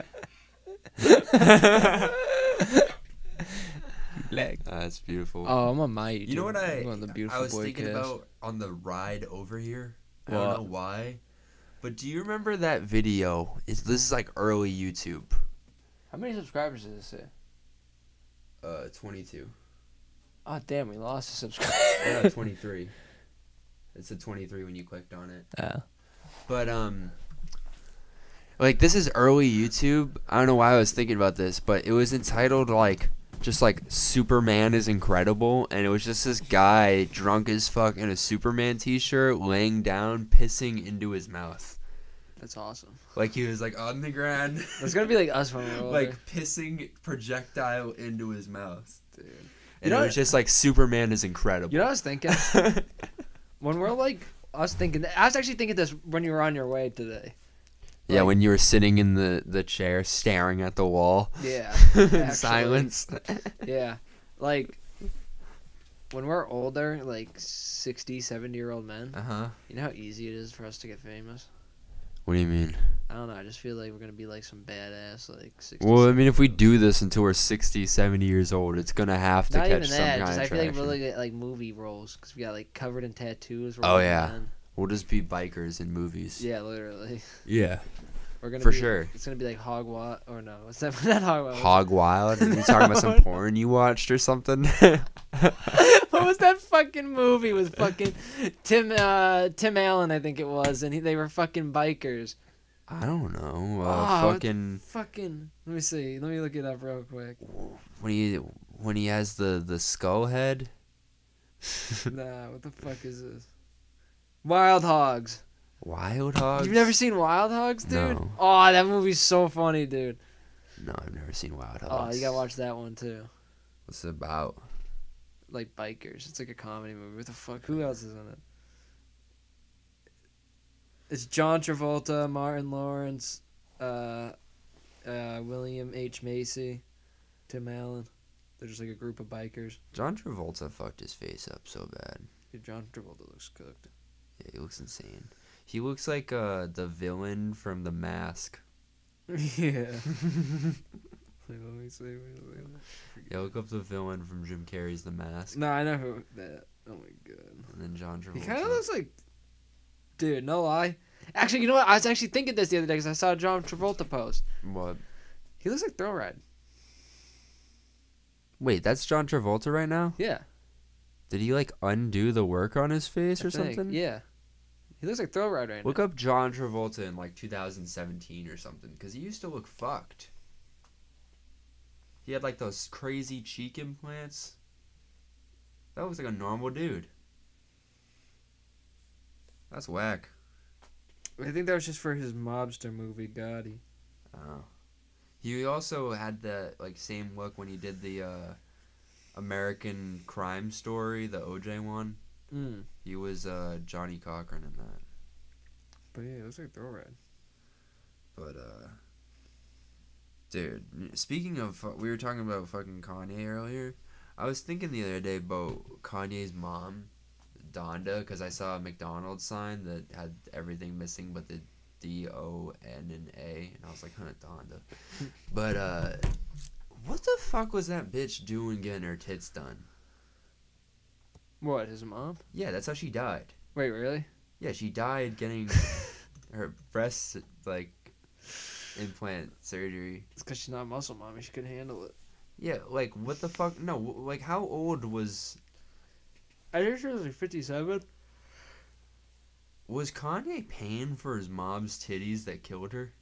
Leg. Uh, that's beautiful. Oh, I'm on my. you know what I? I'm on the beautiful I was boy thinking cast. about on the ride over here. I What? don't know why, but do you remember that video? It's, this is like early YouTube. How many subscribers does this say? Uh, twenty-two. Oh damn, we lost a subscriber. No, twenty-three. It's a twenty-three when you clicked on it. Yeah. But um like this is early YouTube. I don't know why I was thinking about this, but it was entitled like just like Superman is incredible, and it was just this guy drunk as fuck in a Superman t-shirt laying down pissing into his mouth. That's awesome. Like he was like on the ground It's gonna be like us when we're older. like pissing projectile into his mouth. dude. And know it was what- just like Superman is incredible. You know what I was thinking? when we're like, I was thinking, I was actually thinking this when you were on your way today. Yeah, Like- when you were sitting in the, the chair staring at the wall. Yeah. in actually. silence. Yeah. Like, when we're older, like sixty, seventy year old men, Uh-huh. you know how easy it is for us to get famous? What do you mean? I don't know. I just feel like we're going to be like some badass, like sixty. Well, I mean, if we seventy do this until we're sixty, seventy years old, it's going to have to Not catch even some that. kind Just of I feel like traction. we're looking at like movie roles because we got like covered in tattoos. we're Oh, old yeah. men. We'll just be bikers in movies. Yeah, literally. Yeah. We're gonna For be, sure. It's gonna be like Hog Wild, or no? What's that? Not Hog Wild. Hog Wild? Are you talking about some No. porn you watched or something? What was that fucking movie with fucking Tim uh, Tim Allen? I think it was, and he, they were fucking bikers. I don't know. Uh, Oh, what the fucking Fucking. Let me see. Let me look it up real quick. when he when he has the the skull head. Nah, what the fuck is this? Wild Hogs. Wild Hogs. You've never seen Wild Hogs, dude? No. Oh, that movie's so funny, dude. No, I've never seen Wild Oh, Hogs. you gotta watch that one too. What's it about? Like bikers. It's like a comedy movie. What the fuck? Who else is in it? It's John Travolta, Martin Lawrence, uh, uh, William H. Macy, Tim Allen. They're just like a group of bikers. John Travolta fucked his face up so bad. Dude, John Travolta looks cooked. Yeah, he looks insane. He looks like uh the villain from The Mask. Yeah. Wait, let me see. Wait, wait, wait. Yeah, look up the villain from Jim Carrey's The Mask. No, I know who that. Oh my god. And then John Travolta. He kind of looks like, dude. No lie. Actually, you know what? I was actually thinking this the other day because I saw a John Travolta post. What? He looks like Thrill Ride. Wait, that's John Travolta right now? Yeah. Did he like undo the work on his face I or think. something? Yeah. He looks like Thrill Ride right Look now. up John Travolta in like two thousand seventeen or something, because he used to look fucked. He had like those crazy cheek implants. That looks like a normal dude. That's whack. I think that was just for his mobster movie, Gotti. Oh. He also had the like same look when he did the uh, American Crime Story, the O J one. Mm. He was uh, Johnny Cochran in that. But yeah, it looks like Thrill Ride. But uh, dude, speaking of, we were talking about fucking Kanye earlier. I was thinking the other day about Kanye's mom, Donda, because I saw a McDonald's sign that had everything missing but the D O N and A, and I was like, huh, Donda. But uh, what the fuck was that bitch doing getting her tits done? What, his mom? Yeah, that's how she died. Wait, really? Yeah, she died getting her breast like implant surgery. It's because she's not a muscle mommy. She couldn't handle it. Yeah, like what the fuck? No, w- like how old was I think she was like fifty-seven. was Kanye paying for his mom's titties that killed her?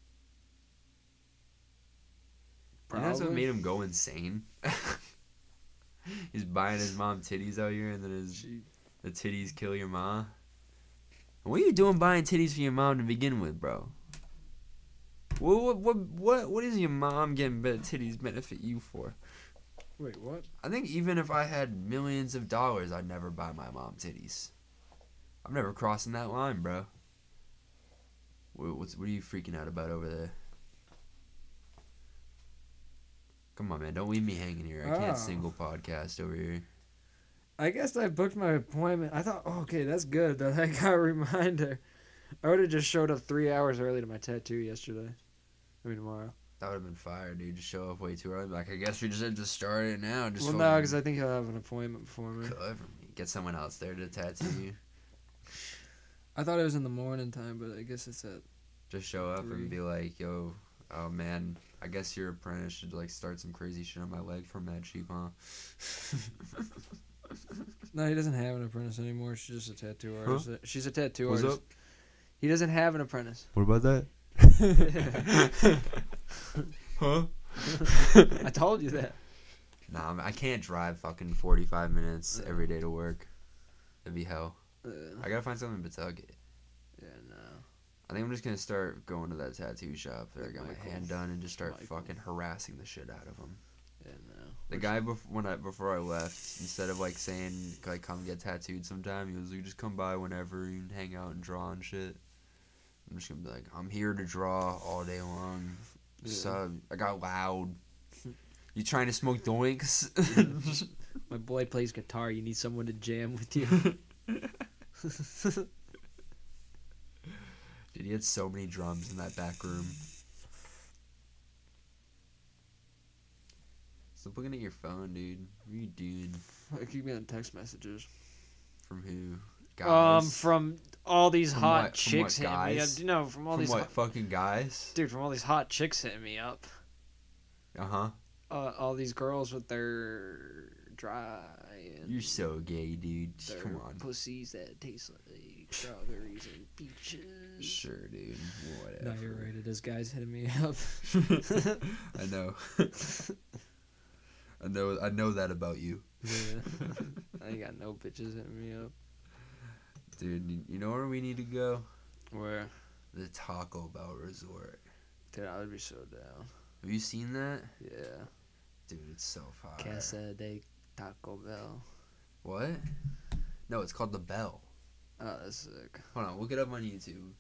You know that's what Probably. made him go insane. He's buying his mom titties out here, and then his She, the titties kill your mom. What are you doing buying titties for your mom to begin with, bro? What what what what, what is your mom getting better titties benefit you for? wait, what? I think even if I had millions of dollars, I'd never buy my mom titties. I'm never crossing that line, bro. What, what's what are you freaking out about over there? Come on, man! Don't leave me hanging here. I can't Oh. single podcast over here. I guess I booked my appointment. I thought, oh, okay, that's good that I got a reminder. I would have just showed up three hours early to my tattoo yesterday. I mean, tomorrow. That would have been fire, dude. Just show up way too early. Like, I guess we just had to start it now. Just well, no, because I think he'll have an appointment for me. cover me. Get someone else there to tattoo you. I thought it was in the morning time, but I guess it's at. Just show up Three. and be like, yo, oh man, I guess your apprentice should like start some crazy shit on my leg for mad cheap, huh? No, he doesn't have an apprentice anymore. She's just a tattoo Huh? artist. She's a tattoo What's artist. up? He doesn't have an apprentice. What about that? Huh? I told you that. Nah, I'm- I can't drive fucking forty-five minutes every day to work. That'd be hell. Uh, I gotta find something in Pawtucket. yeah, no. I think I'm just gonna start going to that tattoo shop that I got my Michael. hand done and just start Michael. fucking harassing the shit out of them. Yeah, no. The guy before when I before I left, instead of like saying like come get tattooed sometime, he was like just come by whenever and hang out and draw and shit. I'm just gonna be like, I'm here to draw all day long. Yeah. So I got loud. You trying to smoke doinks? My boy plays guitar. You need someone to jam with you. Dude, he had so many drums in that back room. Stop looking at your phone, dude. What are you doing? I keep getting text messages. From who? Guys? Um, from all these From hot what- from chicks what hitting me up. guys? No, from all From these what, hot, fucking guys? dude, from all these hot chicks hitting me up. Uh-huh. Uh, all these girls with their dry and You're so gay, dude. their Come on. pussies that taste like strawberries and peaches. Sure, dude. Whatever. No, you're right. It is guys hitting me up. I know. I know. I know that about you, Yeah. I ain't got no bitches hitting me up. dude. You- You know where we need to go? Where? The Taco Bell Resort. Dude, I would be so down. Have you seen that? Yeah. Dude, it's so fire. Casa de Taco Bell. What? No, it's called the Bell. Oh, that's sick. Hold on, look it up on YouTube.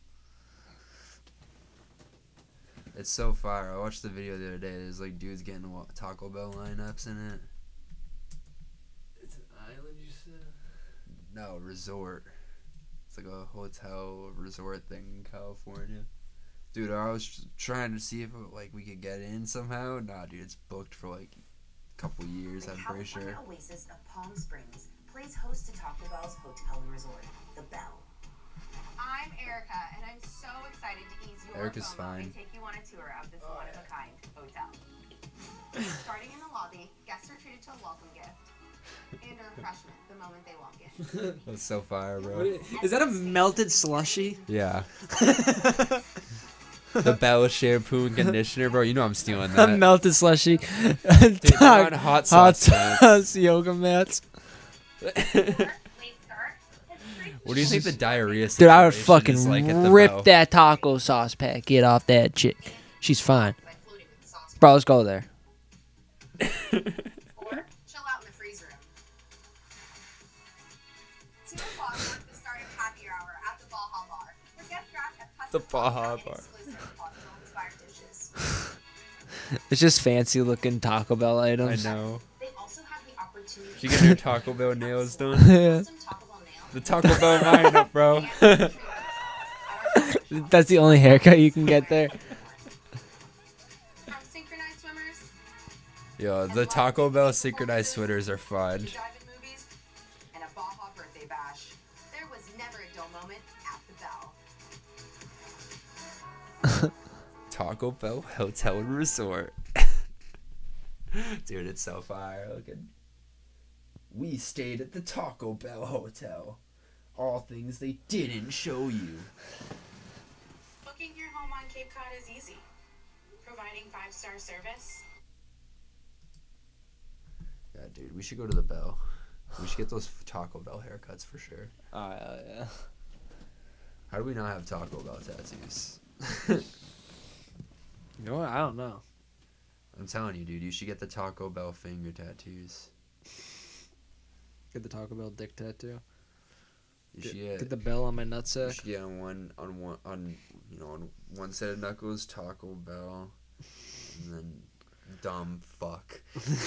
It's so fire. I watched the video the other day. There's like dudes getting wa- Taco Bell lineups in it. It's an island, you said? No, resort. It's like a hotel resort thing in California. Dude, I was tr- trying to see if like we could get in somehow. Nah, dude, it's booked for like a couple years. The I'm pretty California sure. Oasis of Palm Springs plays host to Taco Bell's hotel and resort, The Bell. I'm Erica, and I'm so excited to ease your Erica's FOMO fine. and take you on a tour of this one-of-a-kind hotel. Starting in the lobby, guests are treated to a welcome gift and a refreshment the moment they walk in. That's so fire, What bro. is, is that a melted slushy? Yeah. The Bell shampoo and conditioner, bro. You know I'm stealing A that. melted slushy. Dude, they're on hot sauce mats. sauce yoga mats. Late start. What do you think the diarrhea Dude, I would situation fucking is like at the rip Bell? that taco sauce packet off that chick. She's fine. By floating with the sauce. Bro, let's go there. Or chill out in the freeze room. Two o'clock marks the start of happy hour at the Baja Bar, where guests grab a custom The Baja cocktail and Bar. exclusive cocktail-inspired dishes. It's just fancy looking Taco Bell I items. know. They also have the opportunity Did you get your Taco Bell nails done? Yeah. custom Taco Bell nails. The Taco Bell lineup, bro. That's the only haircut you can get there. From synchronized swimmers Yo, the Taco Bell synchronized sweaters are fun. to drive-in movies and a Baja birthday bash, there was never a dull moment at the Bell. Taco Bell Hotel and Resort. Dude, it's so fire looking. We stayed at the Taco Bell Hotel. All things they didn't show you. Booking your home on Cape Cod is easy. Providing five-star service. Yeah, dude, we should go to the Bell. We should get those Taco Bell haircuts for sure. Oh, yeah. How do we not have Taco Bell tattoos? You know what? I don't know. I'm telling you, dude, you should get the Taco Bell finger tattoos. Get the Taco Bell dick tattoo. You Get, should get, get the bell on my you nutsack. should get on one on one on you know on one set of knuckles Taco Bell, and then dumb fuck.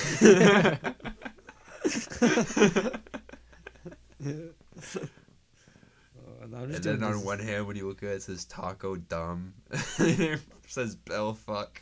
Oh, no, I'm And just then doing on this- one hand, when you look at it, it says Taco Dumb. It says Bell fuck.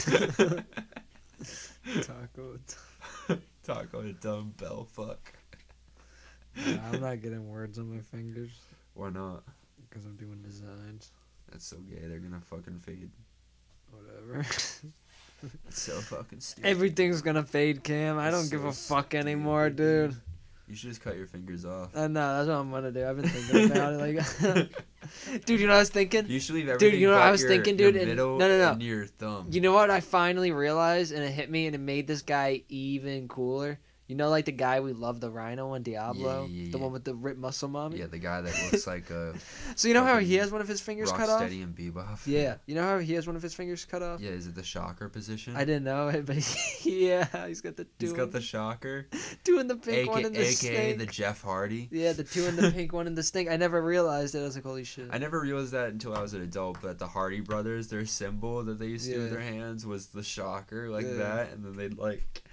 Taco. Taco Dumb Bell fuck. Nah, I'm not getting words on my fingers Why not? because I'm doing designs. That's so gay. They're gonna fucking fade. Whatever. It's so fucking stupid. Everything's gonna fade, Cam. I don't That's give so a fuck anymore, stupid, dude. You should just cut your fingers off. I know, that's what I'm gonna do. I've been thinking about it. Like, dude, you know what I was thinking? You should leave everything. you know what but I was your, thinking, your dude? And- middle no, no, no. and your thumb. You know what I finally realized, and it hit me, and it made this guy even cooler. You know, like the guy we love, the Rhino in Diablo, Yeah, yeah, the yeah. one with the ripped muscle mommy. Yeah, the guy that looks like a So you know how fucking he has one of his fingers cut off? Rocksteady and Bebop. Yeah. You know how he has one of his fingers cut off? Yeah, is it the shocker position? I didn't know it, but yeah, he's got the two. He's got the shocker. two in the pink A K, one in the A K A snake. the Jeff Hardy. Yeah, the two in the pink one in the snake. I never realized it. I was like, holy shit. I never realized that until I was an adult, but the Hardy brothers, their symbol that they used to do with Yeah. their hands was the shocker, like Yeah. that, and then they'd like.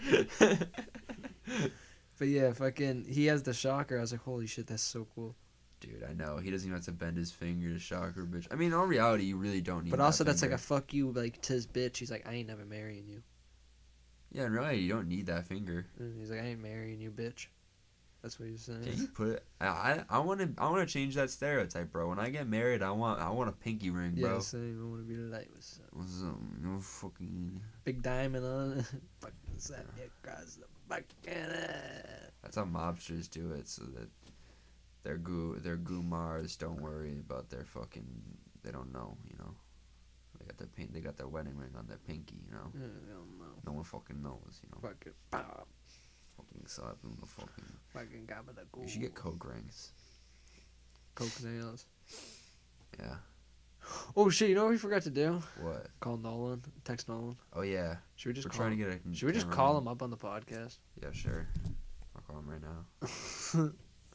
But yeah, fucking, he has the shocker. I was like, holy shit, that's so cool. Dude, I know. He doesn't even have to bend his finger to shocker, bitch. I mean, in reality, you really don't need But that also, that's like finger. a fuck you, like, to his bitch. He's like, I ain't never marrying you. Yeah, in reality, you don't need that finger. And he's like, I ain't marrying you, bitch. That's what he's saying. Can you put it? I I, I want to I want to change that stereotype, bro. When I get married, I want I want a pinky ring, bro. Yeah, same. I want to be like, what's up? What's up? No fucking. Big diamond on it. Fucking slap me across the fucking head. That's how mobsters do it, so that their goo their goomars don't worry about their fucking. They don't know, you know. They got their pin. They got their wedding ring on their pinky, you know. I don't know. No one fucking knows, you know. Fucking pop. Fucking slap them the fucking. Fucking got the gold. You should get coke rings. Coke nails. Yeah. Oh shit! You know what we forgot to do? What? Call Nolan. Text Nolan. Oh yeah. Should we just We're call trying him? to get a. Should we just call him up on the podcast? Yeah, sure. I'll call him right now.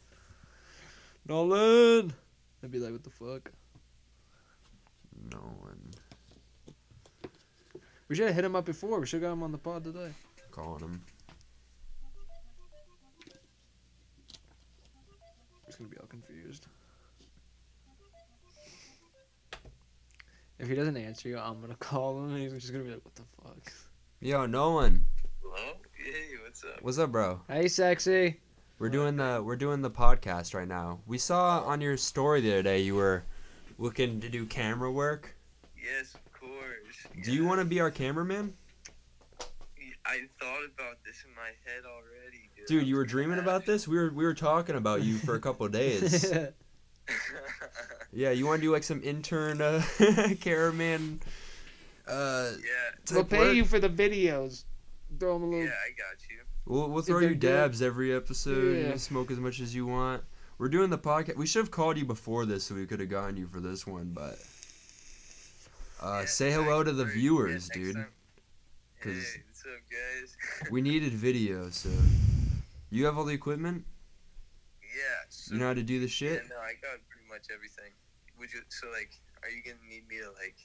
Nolan. I'd be like, what the fuck? No one. We should have hit him up before. We should have got him on the pod today. Calling him. He's gonna be all confused. If he doesn't answer you, I'm gonna call him, and he's just gonna be like, "What the fuck?" Yo, Nolan. Hello? Hey, what's up? What's up, bro? Hey, sexy. We're doing the we're doing the podcast right now. We saw on your story the other day you were looking to do camera work. Yes, of course. Do you want to be our cameraman? I thought about this in my head already, dude. Dude, you were dreaming about this? We were we were talking about you for a couple of days. Yeah, you want to do like some intern uh, cameraman uh yeah, type We'll pay work? you for the videos. Throw him a little. yeah, I got you. We'll, we'll If throw they're you good. dabs every episode. You Yeah. can smoke as much as you want. We're doing the podcast. We should have called you before this so we could have gotten you for this one, but uh, Yeah, say hello to the next- viewers, yeah, next dude. time. 'Cause Hey, what's up, guys? We needed video, so you have all the equipment. Yeah. So, You know how to do the yeah, shit. no, I got pretty much everything. Would you? So, like, are you gonna need me to like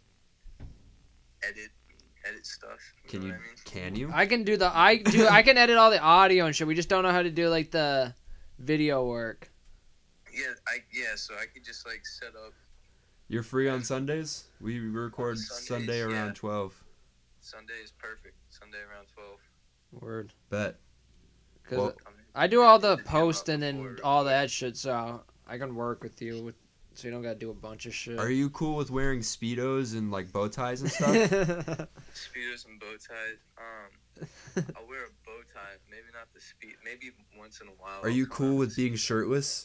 edit, edit stuff? Can know you? what I mean? Can you? I can do the I do I can edit all the audio and shit. We just don't know how to do like the video work. Yeah, I yeah. So I could just like set up You're free on Sundays. We record Sundays, Sunday around yeah. twelve. Sunday is perfect. Sunday around twelve. Word. Bet. Cause Well- I'm- I do all the did the posting demo and before. all that shit, so I can work with you with, so you don't gotta do a bunch of shit. Are you cool with wearing speedos and like bow ties and stuff? Speedos and bow ties. Um, I'll wear a bow tie. Maybe not the speed. Maybe once in a while. Are I'll you come cool out with being shirtless?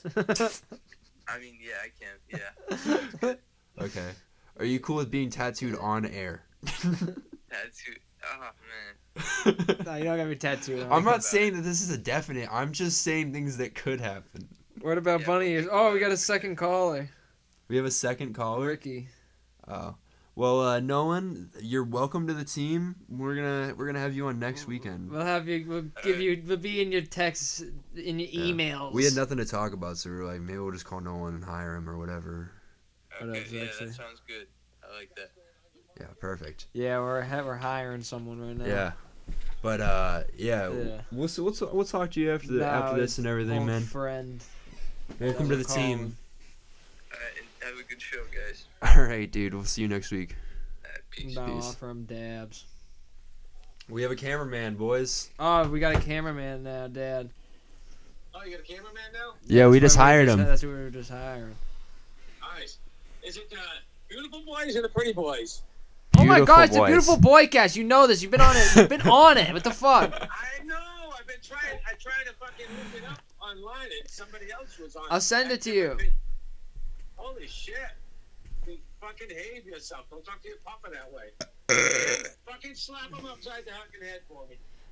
I mean, yeah, I can. Yeah, Okay. Are you cool with being tattooed on air? tattoo. Oh man. No, you don't gotta be tattooed. on. I'm not saying that this is a definite. I'm just saying things that could happen. What about Yeah, bunny we'll ears? think Oh, about we got it. a second caller, We have a second caller. Ricky. Oh. Well, uh, Nolan, you're welcome to the team. We're gonna we're gonna have you on next weekend. We'll have you. We'll give you. We'll be in your texts, in your Yeah. emails. We had nothing to talk about, so we were like, maybe we'll just call Nolan and hire him or whatever. What Okay, else, yeah, actually? that sounds good. I like that. Yeah, perfect. Yeah, we're ha- we're hiring someone right now. Yeah. But uh, yeah, Yeah. we'll we'll we'll, we'll talk to you after the, No, after this it's and everything, old man. friend. Welcome to the Call team. him. All right, and have a good show, guys. All right, dude. We'll see you next week. All right, peace. No, Peace. offer him dabs. We have a cameraman, boys. Oh, we got a cameraman now, Dad. Oh, you got a cameraman now? Yeah, we That's just why hired just- him. That's what we were just hiring. Nice. Is it uh, beautiful boys or the pretty boys? Oh my Beautiful God, it's a boys. beautiful boy cast. You know this. You've been on it. You've been on it. What the fuck? I know. I've been trying. I tried to fucking look it up online, and somebody else was on. I'll send it to you. Holy shit! You fucking behave yourself. Don't talk to your papa that way. Fucking slap him upside the fucking head for me.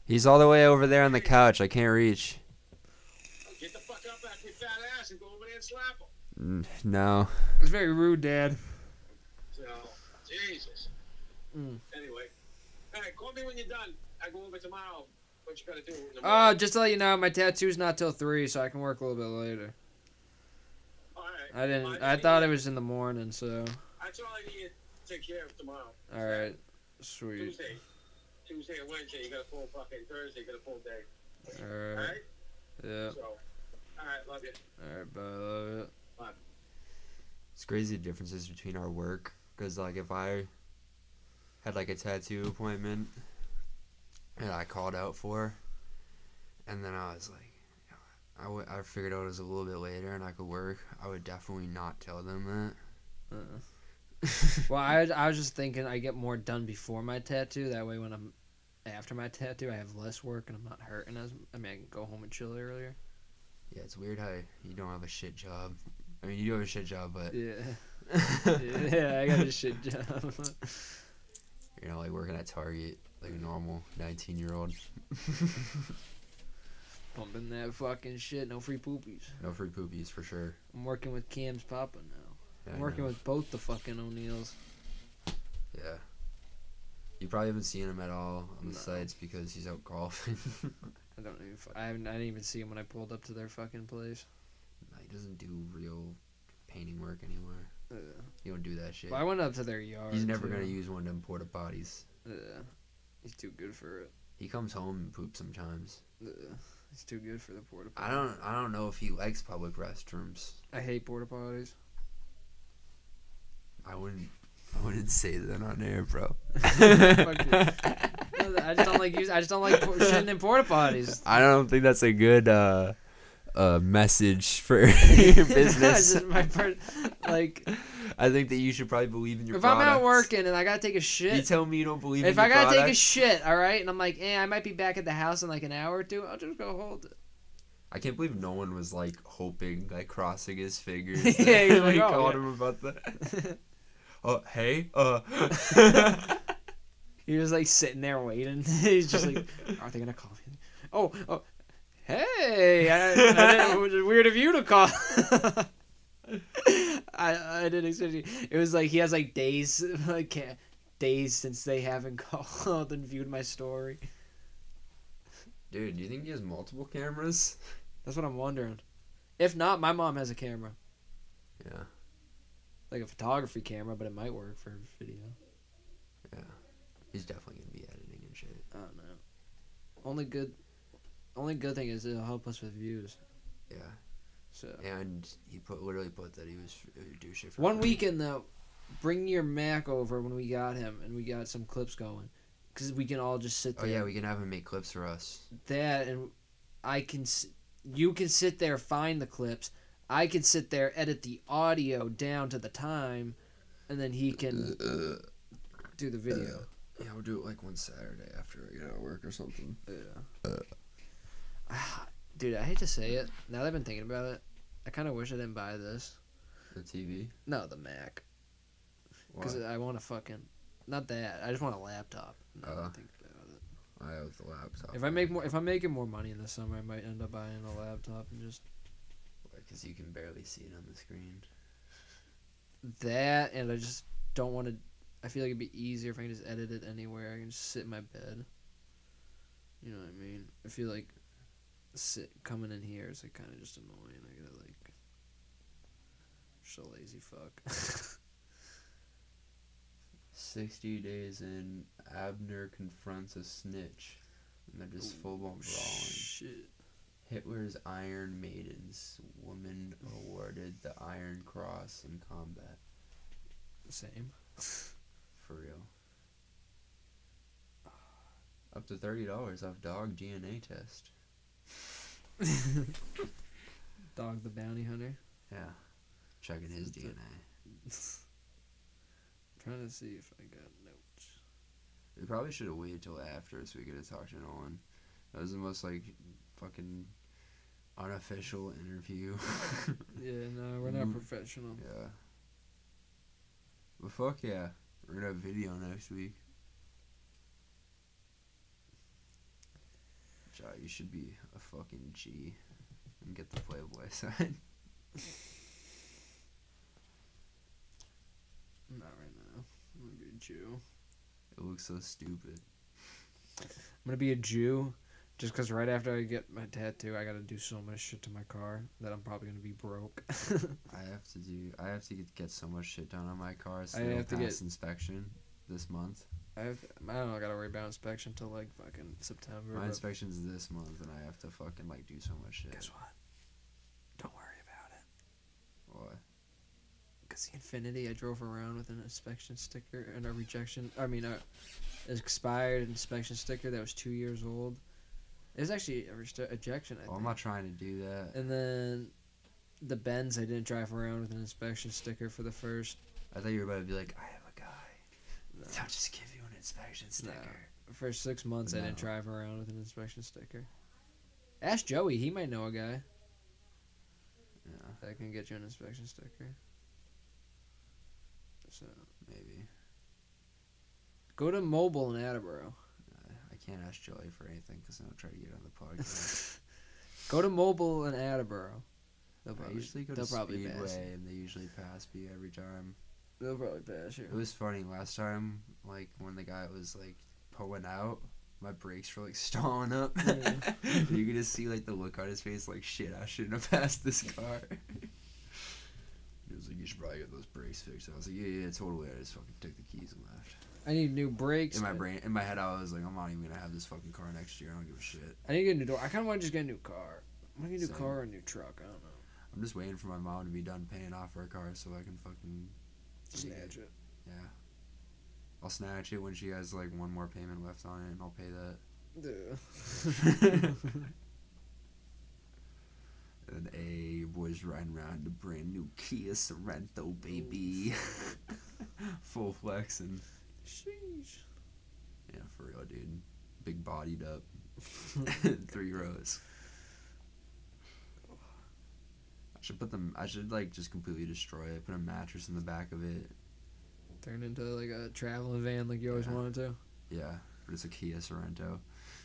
He's all the way over there on the couch. I can't reach. Get the fuck up after your fat ass and go over there and slap him. N- No. It's very rude, Dad. So, Jesus. Mm. Anyway. Alright, call me when you're done. I go over tomorrow. What you gotta do in the Uh, morning. just to let you know, my tattoo's not till three, so I can work a little bit later. Alright. I didn't. I I need thought to- it was in the morning, so. That's all I need to take care of tomorrow. All right, sweet. Tuesday. Tuesday and Wednesday, you got a full fucking Thursday, you got a full day. All right. Alright? Yeah. So, alright, love you. All right, bye. Love it. It's crazy the differences between our work. Because, like, if I had, like, a tattoo appointment that I called out for, and then I was like, I, w- I figured out it was a little bit later and I could work, I would definitely not tell them that. Uh-uh. Well, I, I was just thinking I get more done before my tattoo. That way, when I'm after my tattoo, I have less work and I'm not hurting as. I mean, I can go home and chill earlier. Yeah, it's weird how you don't have a shit job. I mean, you do have a shit job, but Yeah. Yeah, I got a shit job. you're not like working at Target like a normal nineteen year old. Pumping that fucking shit. No free poopies. No free poopies for sure. I'm working with Cam's papa now. Yeah, I'm I working know. with both the fucking O'Neills. Yeah. You probably haven't seen him at all on the No. sites because he's out golfing. I don't even. fu- I haven't. I didn't even see him when I pulled up to their fucking place. No, he doesn't do real painting work anymore. Uh, He don't do that shit. but I went up to their yard. He's never too. gonna use one of them porta potties. Uh, he's too good for it. He comes home and poops sometimes. Uh, he's too good for the porta. I don't. I don't know if he likes public restrooms. I hate porta potties. I wouldn't. I wouldn't say that on air, bro. Fuck you. I just don't like use. I just don't like por- shitting in porta potties. I don't think that's a good uh, uh, message for your It's business. just my per- like, I think that you should probably believe in your if I'm out products. working and I gotta take a shit, You tell me you don't believe in if your I gotta take a products. shit, all right, and I'm like, eh, I might be back at the house in like an hour or two. I'll just go hold it. I can't believe no one was like hoping, like crossing his fingers. Yeah, that you're we like, oh, called yeah. him about that. Oh, hey, uh. He was like sitting there waiting. He's just like, are they gonna call me? Oh, oh, hey! I, I didn't, it was weird of you to call. I I didn't expect you. It was like he has like days, like uh, days since they haven't called and viewed my story. Dude, do you think he has multiple cameras? That's what I'm wondering. If not, my mom has a camera, Yeah, like a photography camera, but it might work for video. yeah. He's definitely gonna be editing and shit. I don't know. Only good, only good thing is it'll help us with views. Yeah, So and he put literally put that he was he would do shit for one free. weekend though, bring your Mac over when we got him and we got some clips going, because we can all just sit Oh there. yeah, we can have him make clips for us. That and I can, s- you can sit there find the clips. I can sit there edit the audio down to the time, and then he can do the video. Yeah, we'll do it like one Saturday after I get out of work or something. Yeah. Ah, Dude, I hate to say it. Now that I've been thinking about it, I kind of wish I didn't buy this. The T V. No, the Mac. Why? Because I want to fucking, not that. I just want a laptop. Now that I Uh. think about it. I have the laptop. If I make more, if I'm making more money in the summer, I might end up buying a laptop and just because you can barely see it on the screen. that. And I just don't want to. I feel like it'd be easier if I can just edit it anywhere. I can just sit in my bed. You know what I mean? I feel like sit coming in here is like kind of just annoying. I gotta like, just a lazy fuck. Sixty days in, Abner confronts a snitch, and they're just full on brawling. Shit. Hitler's Iron Maidens woman awarded the Iron Cross in combat. Same. For real. Up to thirty dollars off dog D N A test. Dog the bounty hunter. Yeah. Checking his D N A. Trying to see if I got notes. We probably should have waited till after so we could have talked to Nolan. That was the most like fucking unofficial interview. Yeah, no, we're not Mm. professional. Yeah. But fuck yeah. We're gonna have video next week. Joe, you should be a fucking G and get the Playboy sign. Not right now. I'm gonna be a Jew. It looks so stupid. I'm gonna be a Jew, just because right after I get my tattoo, I gotta do so much shit to my car that I'm probably gonna be broke. I have to do. I have to get, get so much shit done on my car. So I it'll have to pass get- inspection this month. I have, I don't know. I gotta worry about inspection till like fucking September. My but inspection's this month, and I have to fucking like do so much shit. guess what? Don't worry about it. What? Cause the Infinity, I drove around with an inspection sticker and a rejection. I mean, a expired inspection sticker that was two years old. It was actually a rest- ejection. I Oh, I'm think. not trying to do that. And then the Benz, I didn't drive around with an inspection sticker for the first. I thought you were about to be like, I have a guy. I'll just give you an inspection sticker. For six months, I didn't No. drive around with an inspection sticker. Ask Joey; he might know a guy Yeah, that can get you an inspection sticker. So maybe. go to Mobile in Attleboro. Uh, I can't ask Joey for anything because then I'll try to get on the podcast. Go to Mobile in Attleboro. They'll I probably, usually go to they'll probably Speedway, pass. and they usually pass me every time. They'll probably pass you. It was funny last time, like when the guy was like pulling out, my brakes were like stalling up. Yeah. You could just see like the look on his face, like shit, I shouldn't have passed this car. He was like, you should probably get those brakes fixed. I was like, yeah, yeah, totally. I just fucking took the keys and left. I need new brakes. In my brain, in my head, I was like, I'm not even gonna have this fucking car next year. I don't give a shit. I need to get a new door. I kind of want to just get a new car. I want to get a new Same. car or a new truck. I don't know. I'm just waiting for my mom to be done paying off her car so I can fucking Snatch it. Yeah. I'll snatch it when she has like one more payment left on it, and I'll pay that. Yeah. And a boys riding around the brand new Kia Sorento, baby. Full flexing. Sheesh. Yeah, for real, dude. Big bodied up. Three rows. I should put them. I should like just completely destroy it. Put a mattress in the back of it. Turn into like a traveling van like you always Yeah. wanted to. Yeah, but it's a Kia Sorento.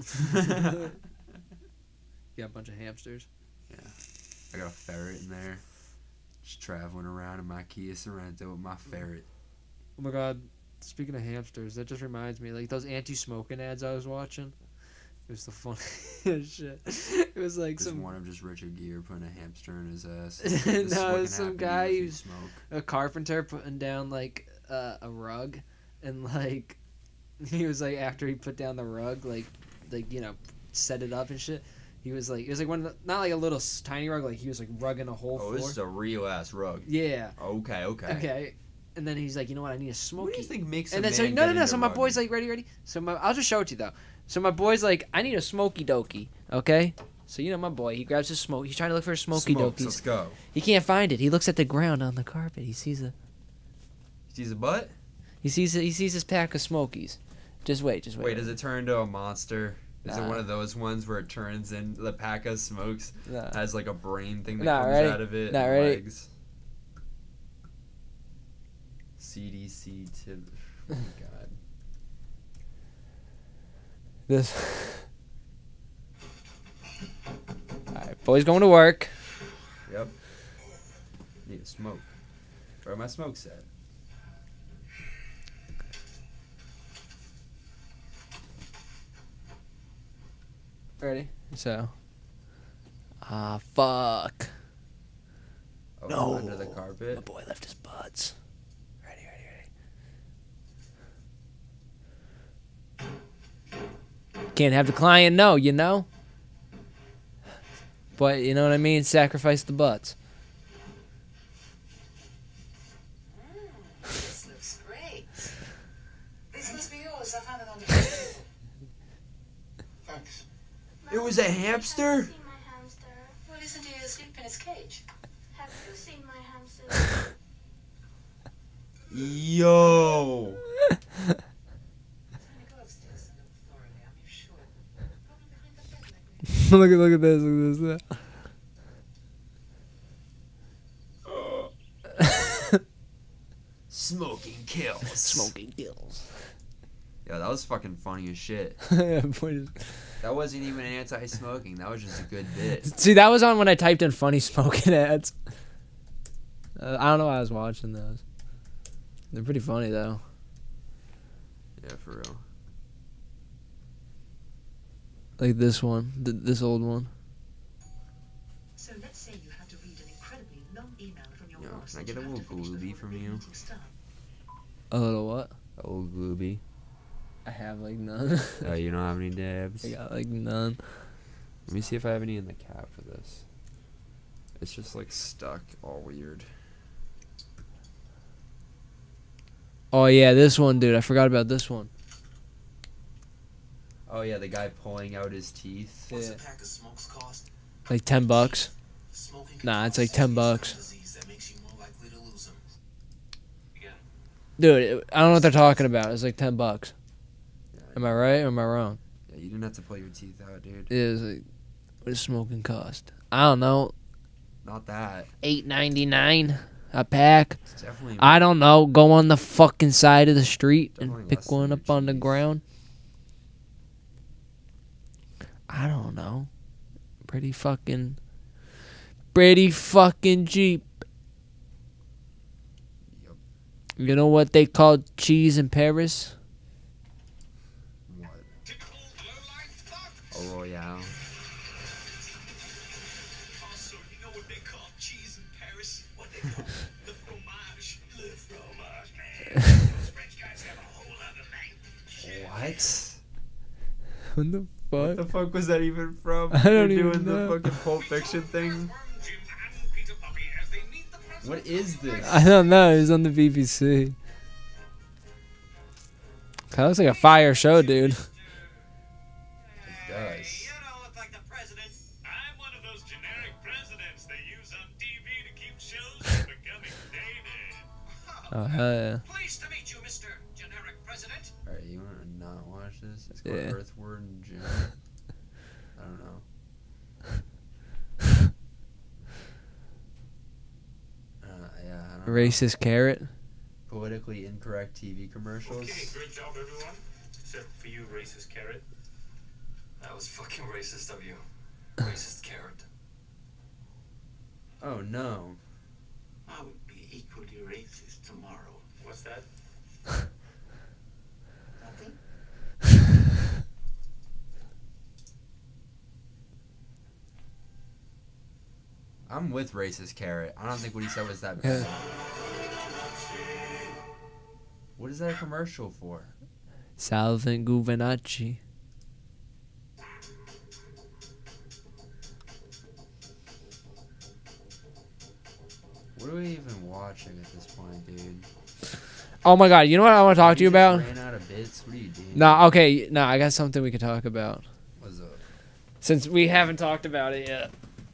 Yeah, a bunch of hamsters. Yeah, I got a ferret in there. Just traveling around in my Kia Sorento with my ferret. Oh my god, speaking of hamsters, that just reminds me, like those anti-smoking ads I was watching. It was the funniest shit. It was like There's some one of just Richard Gere putting a hamster in his ass. No, This is what it can was some happen to you guy if you who's- smoke. a carpenter putting down like uh, a rug, and like he was like after he put down the rug, like like you know set it up and shit. He was like it was like one of the, not like a little s- tiny rug, like he was like rugging a whole Oh, floor. this is a real ass rug. Yeah. Okay, okay. Okay. And then he's like, you know what? I need a smoky. What do you think makes And a then so man no get no no. into So my rugging? boy's like, ready ready. So my I'll just show it to you though. So my boy's like, I need a smoky dokey. Okay. So you know my boy, he grabs his smoke. He's trying to look for a smoky Smokes, dokies. let's go. He can't find it. He looks at the ground on the carpet. He sees a Sees a butt? he sees a, he sees his pack of smokies. Just wait, just wait. Wait, does it turn into a monster? Is it Nah. one of those ones where it turns in the pack of smokes Nah. has like a brain thing that Nah, comes ready? out of it? Nah, and ready? legs? C D C tip. Oh my god. This. Alright, boy's going to work. Yep. Need a smoke. Where my smoke's at? Ready? So. Ah, fuck. Oh, No. under the carpet. My boy left his buds. Ready, ready, ready. Can't have the client know, you know? But, you know what I mean? Sacrifice the butts. This looks great. This must be yours. I found it on the table. Thanks. It was a hamster? Have you seen my hamster? Well, isn't he asleep in his cage? Have you seen my hamster? Yo! I'm gonna go upstairs and look thoroughly. I'm sure. Probably behind the bed like we look at look at this, look at this. Smoking kills. Smoking gills. Yeah, that was fucking funny as shit. Yeah, boy just- That wasn't even anti-smoking. That was just a good bit. See, that was on when I typed in funny smoking ads. Uh, I don't know why I was watching those. They're pretty funny though. Yeah, for real. Like this one, th- this old one. So let's say you have to read an incredibly long email from your Yo, boss. can I that get you a have little to finish glooby before from the big you? meeting starts. A little what? A little glooby. I have like none. Oh, you don't have any dabs? I got like none. Let me see if I have any in the cap for this. It's just like stuck, all weird. Oh yeah, this one, dude. I forgot about this one. Oh yeah, the guy pulling out his teeth. What's Yeah. a pack of smokes cost? Like ten bucks. Smoking Nah, can it's like cause ten serious bucks. disease that makes you more likely to lose them. Yeah. Dude, it, I don't know what they're talking about. It's like ten bucks. Yeah, Am I right or am I wrong? yeah, you didn't have to pull your teeth out, dude. It is like, what does smoking cost? I don't know. Not that. Eight ninety nine a pack. It's definitely. I don't know. Go on the fucking side of the street Definitely and pick less than one your up on the cheese. ground. I don't know. Pretty fucking. Pretty fucking cheap. Yup. You know what they call cheese in Paris? What? A Royale. Also, you know what they call cheese in Paris? What they call the fromage. Le fromage, man. Those French guys have a whole other language. What? What the What fuck? the fuck was that even from? I don't You're even doing know. the fucking Pulp Fiction thing. Jim and Peter Puppy as they meet the president. What is this? I don't know. It was on the B B C. That looks like a fire show, dude. It does. You don't look like the president. I'm one of those generic presidents they use on T V to keep shows from becoming dated. Oh hell yeah! Pleased to meet you, Mister Generic President. Alright, you wanna not watch this? It's called Yeah. Earthward and Jim. I don't know. Uh, yeah, I don't know. Racist carrot. Politically incorrect T V commercials. Okay, great job, everyone. Except for you, racist carrot. That was fucking racist of you. Racist carrot. Oh no. I would be equally racist tomorrow. What's that? Nothing. I'm with racist carrot. I don't think what he said was that Yeah. bad. What is that a commercial for? Salvin Gubernacci. What are we even watching at this point, dude? Oh my god! You know what I want to talk to you just about? Ran out of bits. What are you doing? No, okay, no, I got something we could talk about. What's up? Since we haven't talked about it yet.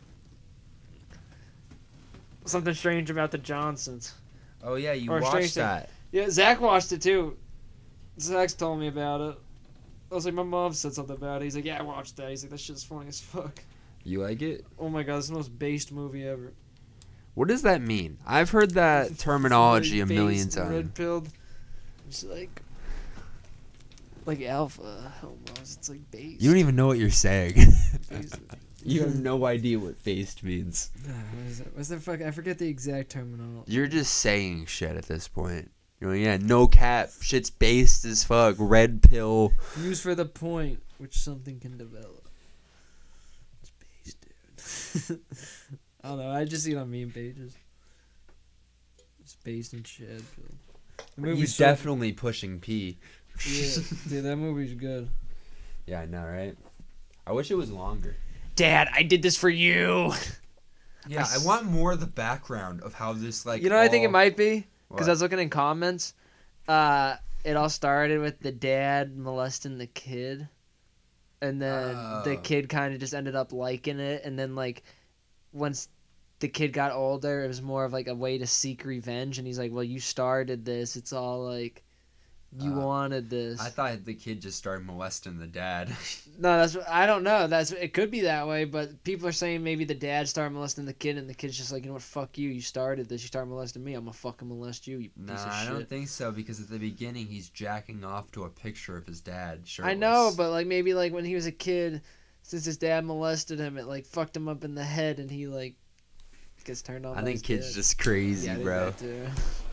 Something strange about the Johnsons. Oh yeah, you Or strange watched thing. that. Yeah, Zach watched it too. Zach's told me about it. I was like, my mom said something about it. He's like, yeah, I watched that. He's like, that shit's funny as fuck. You like it? Oh my god, it's the most based movie ever. What does that mean? I've heard that terminology a Really million based, times. Red pilled. It's like, like alpha almost. It's like based. You don't even know what you're saying. Based. You have no idea what based means. What is it? What's the fuck? I forget the exact terminology. You're just saying shit at this point. You're like, yeah, no cap. Shit's based as fuck. Red pill. Used for the point which something can develop. It's based, dude. I don't know. I just see it on meme pages. It's based in shit. The movie's He's so- definitely pushing P. Yeah, dude, that movie's good. Yeah, I know, right? I wish it was longer. Dad, I did this for you. Yeah, I want more of the background of how this, like, You know what I think it all- might be? Because What? I was looking in comments. Uh, it all started with the dad molesting the kid. And then the Oh. kid kind of just ended up liking it. And then, like, once the kid got older, it was more of, like, a way to seek revenge. And he's like, well, you started this. It's all, like, You Uh, wanted this. I thought the kid just started molesting the dad. No, that's I don't know. That's it could be that way, but people are saying maybe the dad started molesting the kid, and the kid's just like, you know what, fuck you. You started this. You started molesting me. I'm gonna fucking molest you. You Nah, piece of I shit. don't think so because at the beginning he's jacking off to a picture of his dad. Shirtless. I know, but like maybe like when he was a kid, since his dad molested him, it like fucked him up in the head, and he like gets turned on. I by think his kid's dad. just crazy, Yeah, I think bro. that too.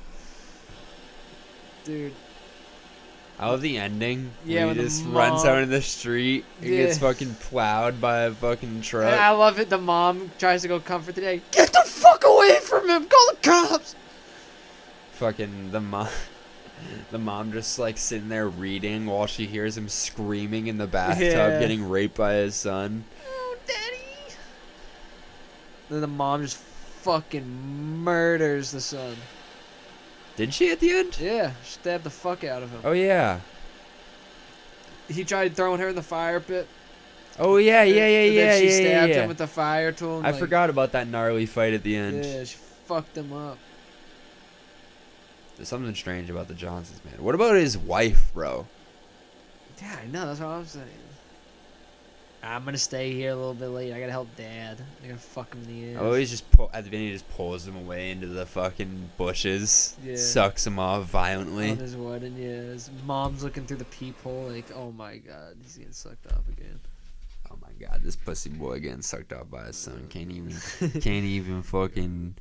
Dude. I love the ending. Yeah, when when he the just runs mom- out in the street and Yeah. gets fucking plowed by a fucking truck. And I love it. The mom tries to go comfort the dad. Get the fuck away from him! Call the cops! Fucking the mom. The mom just like sitting there reading while she hears him screaming in the bathtub, Yeah. getting raped by his son. Oh, daddy! Then the mom just fucking murders the son. Did she at the end? Yeah, stabbed the fuck out of him. Oh yeah. He tried throwing her in the fire pit. Oh yeah, yeah, yeah, and yeah, then she yeah, stabbed yeah. him with the fire tool. and, I like, forgot about that gnarly fight at the end. Yeah, she fucked him up. There's something strange about the Johnsons, man. What about his wife, bro? Yeah, I know. That's what I'm saying. I'm gonna stay here a little bit late. I gotta help Dad. I gotta fuck him in the ass. Oh, he's just pull, at the beginning, he just pulls him away into the fucking bushes, Yeah. sucks him off violently. On his wedding, yeah. His mom's looking through the peephole, like, oh my god, he's getting sucked off again. Oh my god, this pussy boy getting sucked off by his son. Can't even, can't even fucking.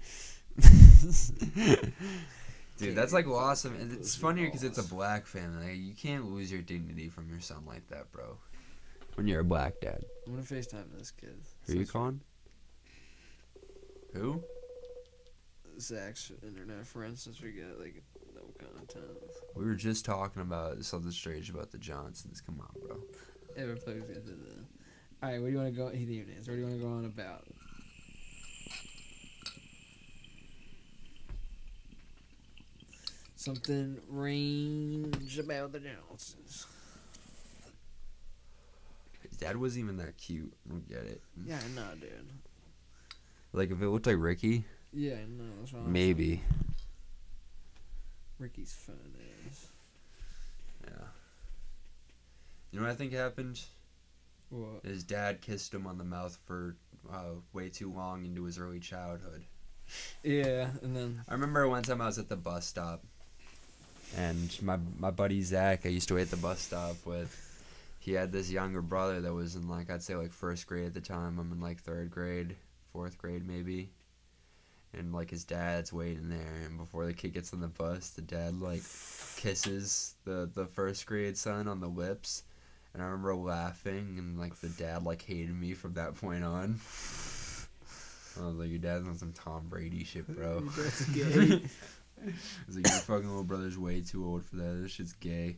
Dude, that's like awesome. And it's funnier because it's a black family. Like, you can't lose your dignity from your son like that, bro. When you're a black dad. I'm gonna FaceTime this kid. Who you calling? Who? Zach's internet friend, since we get like no content. We were just talking about something strange about the Johnsons. Come on, bro. Yeah, we're playing with the. All right, what do you want to go? He didn't even answer. What do you want to go on about? Something range about the Johnsons. His dad wasn't even that cute. I don't get it. Yeah, I know, dude. Like, if it looked like Ricky, Yeah, I know. That's what I'm maybe. saying. Ricky's fun ass. Yeah. You know what I think happened? What? His dad kissed him on the mouth for uh, way too long into his early childhood. Yeah, and then. I remember one time I was at the bus stop, and my my buddy Zach, I used to wait at the bus stop with. He had this younger brother that was in, like, I'd say like first grade at the time. I'm in like third grade, fourth grade maybe. And like his dad's waiting there, and before the kid gets on the bus, the dad like kisses the the first grade son on the lips. And I remember laughing, and like the dad like hated me from that point on. I was like, your dad's on some Tom Brady shit, bro. Your dad's gay. I was like, your fucking little brother's way too old for that. This shit's gay.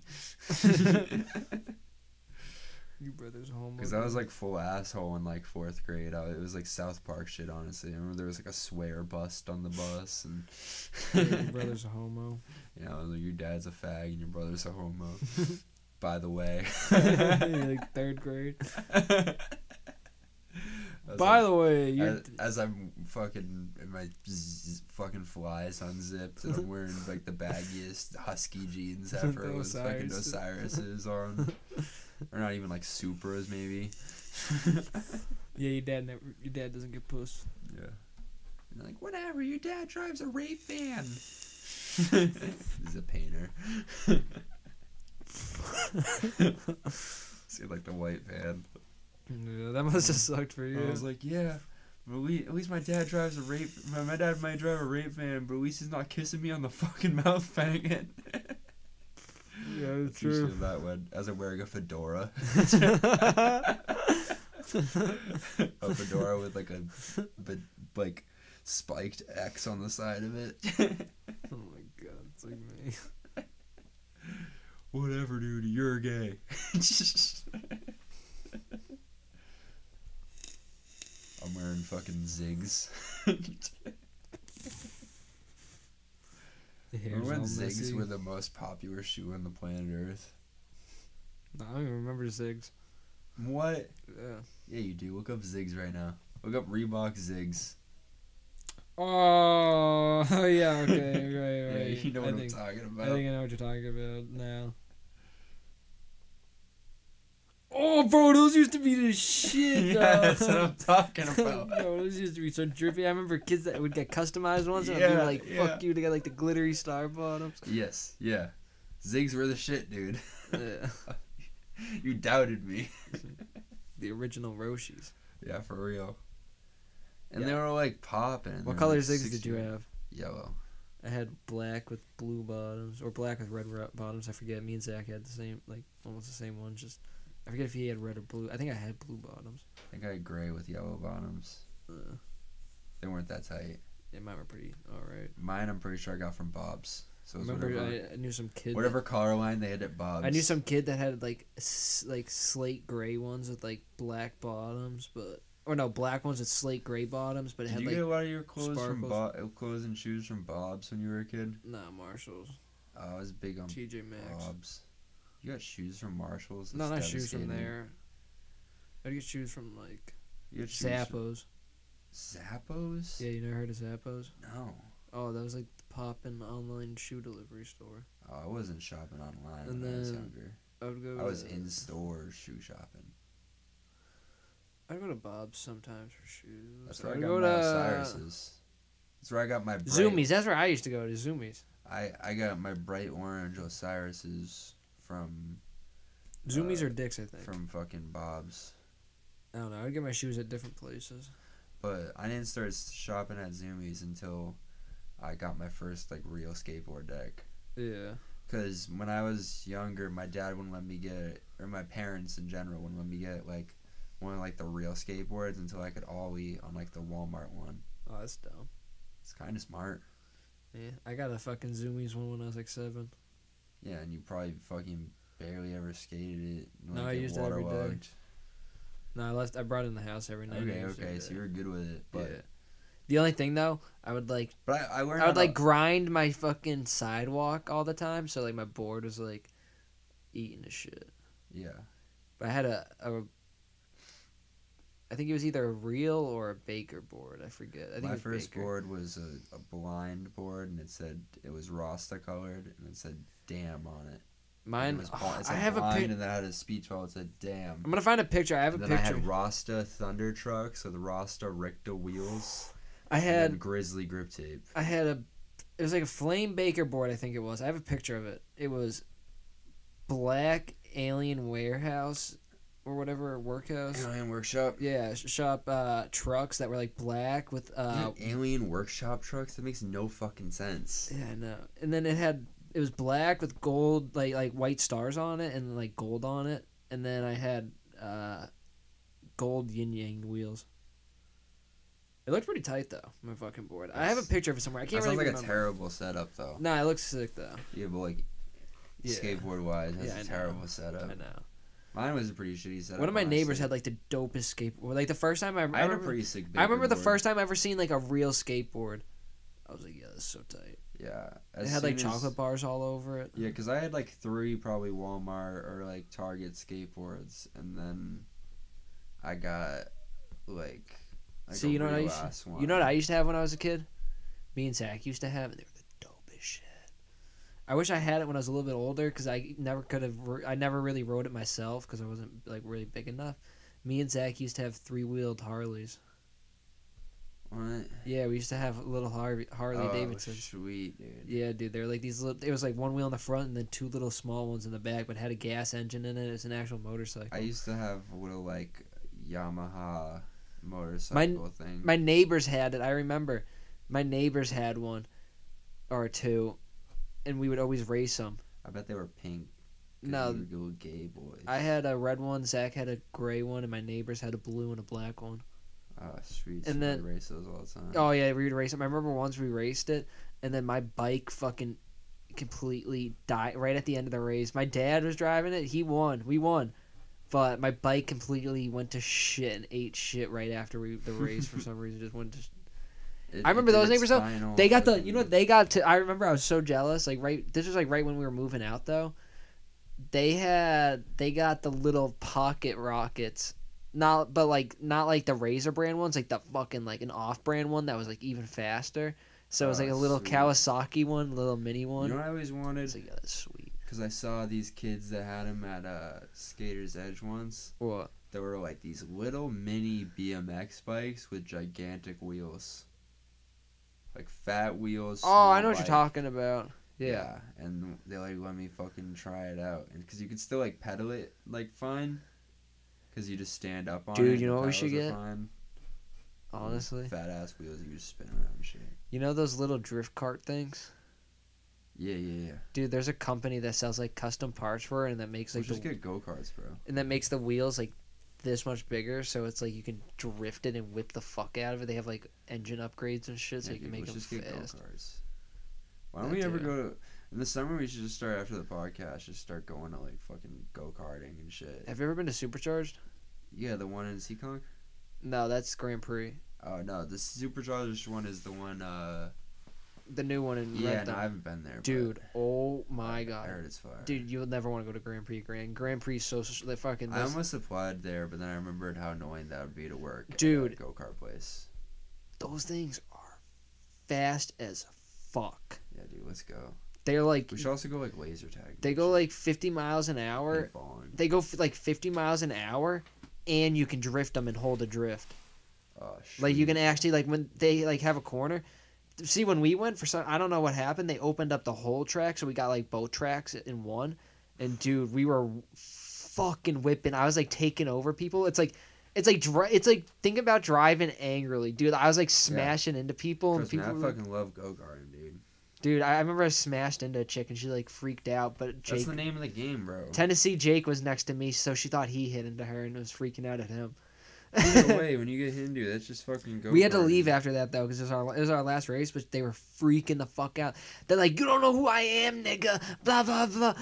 Your brother's homo. Because I was like full asshole in like fourth grade. I, it was like South Park shit, honestly. I remember there was like a swear bust on the bus, and Yeah, your brother's a homo. yeah, I was like, your dad's a fag and your brother's a homo. By the way. Like third grade. I was By like- the way, you're. As, as I'm fucking, my z- fucking flies unzipped, and I'm wearing like the baggiest husky jeans ever The with fucking Osiris. Osiris's on. Or not even like Supras, maybe. Yeah, your dad never. Your dad doesn't get puss. Yeah. And they're like, whatever, your dad drives a rape van. He's a painter. See, like the white van. Yeah, that must have sucked for you. I was like, yeah. But at least, at least my dad drives a rape. My, my dad might drive a rape van, but at least he's not kissing me on the fucking mouth faggot. Yeah, that's True. true. That one, as I'm wearing a fedora. A fedora with like a, but like, spiked X on the side of it. Oh my god, it's like me. Whatever, dude. You're gay. I'm wearing fucking Ziggs. The hair's Remember when all Ziggs messy. were the most popular shoe on the planet Earth? No, I don't even remember Ziggs. What? Yeah. Yeah, you do. Look up Ziggs right now. Look up Reebok Ziggs. Oh, yeah, okay, right, Yeah, right. you know I what I'm think, talking I about. think I know what you're talking about now. Oh, bro, those used to be the shit, Yeah, dog. that's what I'm talking about. Yo, those used to be so drippy. I remember kids that would get customized ones and I'd Yeah, be like, fuck yeah. you, to get like the glittery star bottoms. Yes, yeah. Zigs were the shit, dude. Yeah. You doubted me. The original Roshis. Yeah, for real. And Yeah. they were like popping. What They color were, zigs like, did you sixty have? Yellow. I had black with blue bottoms, or black with red ro- bottoms. I forget. Me and Zach had the same, like almost the same ones. Just I forget if he had red or blue. I think I had blue bottoms. I think I had gray with yellow bottoms. Uh, They weren't that tight. yeah, mine were pretty all right. Mine, I'm pretty sure I got from Bob's. So it was Remember, whatever, I, I knew some kid. whatever That, color line they had at Bob's. I knew some kid that had like s- like slate gray ones with like black bottoms, but or no black ones with slate gray bottoms, but it Did had you like get a lot of your clothes from sparkles. Bo- clothes and shoes from Bob's when you were a kid? nah Marshalls, Oh, I was big on T J Maxx. Bob's. You got shoes from Marshalls? No, That's not shoes from devastating. there. I'd get shoes from like You got shoes from- Zappos. Zappos? Yeah, you never heard of Zappos? No. Oh, that was like the poppin' online shoe delivery store. Oh, I wasn't shopping online And when I was then- younger. I would go. I was to, in stores shoe shopping. I'd go to Bob's sometimes for shoes. That's where I I'd got go my to Osiris's. That's where I got my bright, Zoomies. That's where I used to go to Zoomies. I, I got my bright orange Osiris's from Zoomies Uh, or Dick's, I think. from fucking Bob's. I don't know. I'd get my shoes at different places. But I didn't start shopping at Zoomies until I got my first like real skateboard deck. Yeah. Cause when I was younger, my dad wouldn't let me get, or my parents in general wouldn't let me get like one of like the real skateboards until I could ollie on like the Walmart one. Oh, that's dumb. It's kind of smart. Yeah, I got a fucking Zoomies one when I was like seven. Yeah, and you probably fucking barely ever skated it. and, No, like, I get used it every day. waterlogged. No, I left. I brought it in the house every night. and I Okay, used it okay, every so day. you were good with it, but Yeah. The only thing though, I would like but I, I learned I would how like to- grind my fucking sidewalk all the time, so like my board was like eating the shit. yeah. But I had a, a I think it was either a real or a Baker board. I forget. I think My it was first Baker. board was a, a blind board, and it said it was Rasta colored, and it said "damn" on it. And Mine. it was oh, bl- it I said have a blind, pic. and then I had a speech bubble that said "damn." I'm gonna find a picture. I have a And then I picture. had Rasta Thunder trucks with Rasta Ricta wheels. I and had then Grizzly grip tape. I had a it was like a flame Baker board, I think it was. I have a picture of it. It was black alien warehouse or whatever workhouse. Alien Workshop. Yeah, sh- shop uh, trucks that were like black with You uh had Alien Workshop trucks? That makes no fucking sense. yeah, I know. And then it had it was black with gold like like white stars on it and like gold on it. And then I had uh gold yin yang wheels. It looked pretty tight though, my fucking board. I have a Yes. picture of it somewhere. I That can't sounds really like remember. a terrible setup, though. No, it looks sick though. Yeah, but like Yeah. skateboard wise, that's Yeah, I a know. terrible setup. I know. Mine was a pretty shitty setup. One of my neighbors honestly. had like the dopest skateboard. Like the first time I, I I had a remember, pretty sick. I remember the board. first time I ever seen like a real skateboard. I was like, yeah, that's so tight. Yeah, It as had like soon as- chocolate bars all over it. Yeah, because I had like three probably Walmart or like Target skateboards, and then I got like. like See, a you know what I real used to, ass you know what one. I used to have when I was a kid? Me and Zach used to have, and they were the dopest shit. I wish I had it when I was a little bit older because I never could have. I never really rode it myself because I wasn't like really big enough. Me and Zach used to have three wheeled Harleys. What? Yeah, we used to have little Harley Harley Oh, Davidson. sweet, dude. Yeah, dude, they're like these little. It was like one wheel in the front and then two little small ones in the back, but had a gas engine in it. It was an actual motorcycle. I used to have a little like Yamaha motorcycle thing. My neighbors had it. I remember, my neighbors had one, or two, and we would always race them. I bet they were pink. 'cause No. you were little gay boys. I had a red one. Zach had a gray one, and my neighbors had a blue and a black one. Oh, sweet. And so I then- race those all the time. Oh yeah, we would race them. I remember once we raced it, and then my bike fucking completely died right at the end of the race. My dad was driving it. He won. We won. But my bike completely went to shit and ate shit right after we the race for some reason. Just went to. It- I remember it did those its neighbors though. final They got the fucking- you know what they got to. I remember I was so jealous. Like right, this was like right when we were moving out though. They had they got the little pocket rockets not but like not like the Razor brand ones, like the fucking like an off-brand one that was like even faster. So it was Oh, like a little sweet. Kawasaki one, little mini one. You know what I always wanted? It's like, yeah, that's sweet. Because I saw these kids that had them at uh, Skater's Edge once. What? There were like these little mini B M X bikes with gigantic wheels. Like fat wheels. Oh, small I know what bike. you're talking about. Yeah. Yeah, and they like let me fucking try it out, and because you could still like pedal it like fine, because you just stand up on it. Dude, and you know the what we should pedals are get? fine. Honestly. Fat ass wheels, you just spin around and shit. You know those little drift cart things? Yeah, yeah, yeah. Dude, there's a company that sells like custom parts for it and that makes like Let's just the, get go karts, bro. and that makes the wheels like this much bigger, so it's like you can drift it and whip the fuck out of it. They have like engine upgrades and shit, so Yeah, you can dude, make let's them just get fast. go karts. Why don't That we ever too. go to in the summer? We should just start after the podcast. Just start going to like fucking go karting and shit. Have you ever been to Supercharged? Yeah, the one in Seekonk. No, that's Grand Prix. Oh no, the supercharged one is the one. uh The new one in Yeah, Red no, Dome. I haven't been there. but Dude, oh my I god. heard it's fire. Dude, you'll never want to go to Grand Prix. Grand Grand Prix is so so- they fucking. I this- almost applied there, but then I remembered how annoying that would be to work. Dude. go kart place. those things are fast as fuck. Yeah, dude, let's go. They're like We should also go like laser tag. they go like fifty miles an hour. Paintballing. They go f- like fifty miles an hour, and you can drift them and hold a drift. Oh, shit. Like you can actually like when they like have a corner. See, when we went for some, I don't know what happened. They opened up the whole track, so we got like both tracks in one. And dude, we were fucking whipping. I was like taking over people. It's like, it's like, dri- it's like think about driving angrily, dude. I was like smashing into people, Trust and me, people. I were- fucking love go karting, dude. Dude, I, I remember I smashed into a chick, and she like freaked out. But That's Jake, the name of the game, bro. Tennessee Jake was next to me, so she thought he hit into her and was freaking out at him. Either way, when you get Hindu, that's just fucking go. We had to leave after that though, because it was our it was our last race. But they were freaking the fuck out. They're like, "You don't know who I am, nigga." Blah blah blah.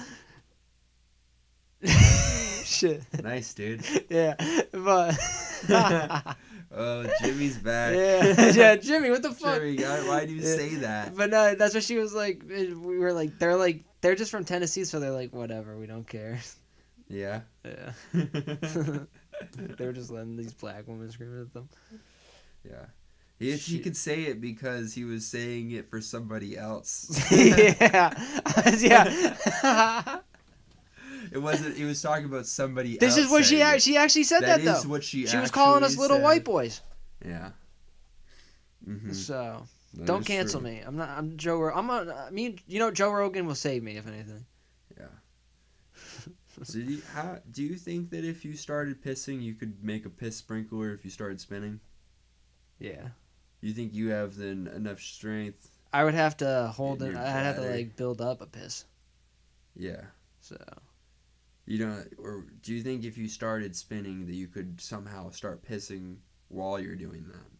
Shit. Nice, dude. Yeah, but Oh, Jimmy's back. yeah, yeah, Jimmy, what the fuck? Jimmy, God, why do you Yeah. say that? But no, that's what she was like. We were like, they're like, they're just from Tennessee, so they're like, whatever, we don't care. Yeah. Yeah. They were just letting these black women scream at them. Yeah. He, he Shit. could say it because he was saying it for somebody else. Yeah, yeah. It wasn't. He was talking about somebody This else. is what she saying ac- it. she actually said that, That is though. what she She was calling us actually little said. white boys. Yeah. Mm-hmm. So That don't is cancel true. me. I'm not. I'm Joe. Ro- I'm a, I mean, you know, Joe Rogan will save me if anything. Yeah. So do you, how, do you think that if you started pissing, you could make a piss sprinkler if you started spinning? Yeah. You think you have then enough strength? I would have to hold In it. your I'd have to bladder. like build up a piss. Yeah. So You don't, or do you think if you started spinning that you could somehow start pissing while you're doing that?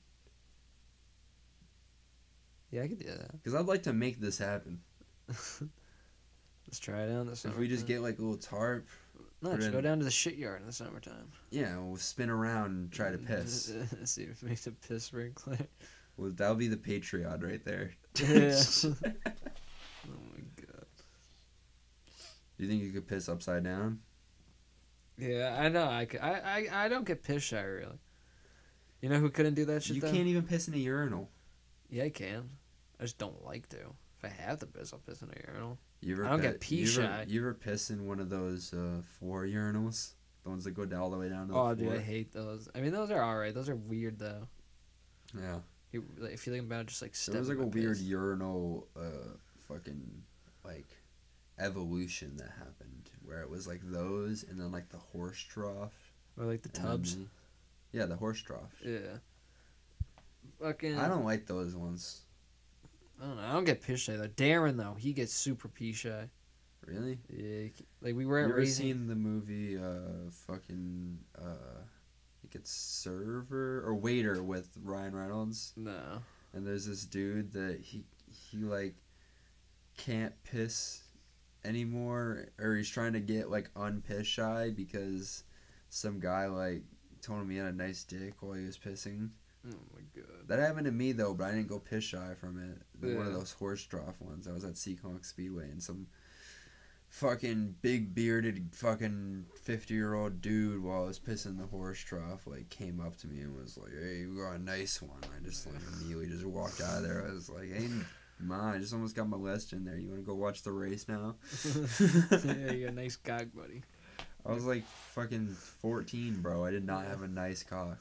yeah, I could do that. Because I'd like to make this happen. Let's try it out in the summer. If we just get like a little tarp, no, put just in- go down to the shit yard in the summertime. yeah, we'll spin around and try to piss. See if it makes a piss sprinkler. Well, that'll be the Patreon right there. Yeah. Oh my god. Do you think you could piss upside down? Yeah, I know. I, could, I, I, I don't get piss shy really. You know who couldn't do that shit You though? can't even piss in a urinal. Yeah, I can. I just don't like to. If I have to piss, I'll piss in a urinal. You ever I don't pi- get pee you ever, shy. You ever piss in one of those uh, floor urinals? The ones that go down all the way down to the Oh, floor? dude, I hate those. I mean, those are alright. Those are weird though. Yeah. You, like, if you think about it, just like There was stepping like a my weird piss. urinal uh, fucking, like, evolution that happened. Where it was like those and then like the horse trough. Or like the and then tubs. the- yeah, the horse trough. Yeah. Fucking. I don't like those ones. I don't know. I don't get piss shy though. Darren though, he gets super pee shy. Really? Yeah. he- Like we were You at ever raising. seen the movie uh fucking uh I think it's Server or Waiter with Ryan Reynolds? No. And there's this dude that he he like can't piss anymore, or he's trying to get like unpiss shy because some guy like told him he had a nice dick while he was pissing. Oh my god. That happened to me though, but I didn't go piss shy from it. One of Yeah. those horse trough ones. I was at Seekonk Speedway and some fucking big bearded fucking fifty year old dude while I was pissing the horse trough like came up to me and was like, "Hey, you got a nice one." I just like immediately just walked out of there. I was like, "Hey, ma, I just almost got molested in there. You want to go watch the race now?" Yeah, you got a nice cock, buddy. I was like fucking fourteen, bro. I did not have a nice cock.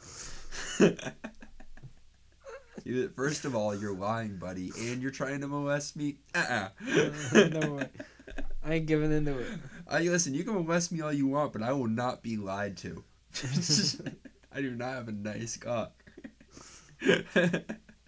You- First of all, you're lying, buddy, and you're trying to molest me. Uh-uh. No way. I ain't giving into it. I listen. You can molest me all you want, but I will not be lied to. I do not have a nice cock. Good.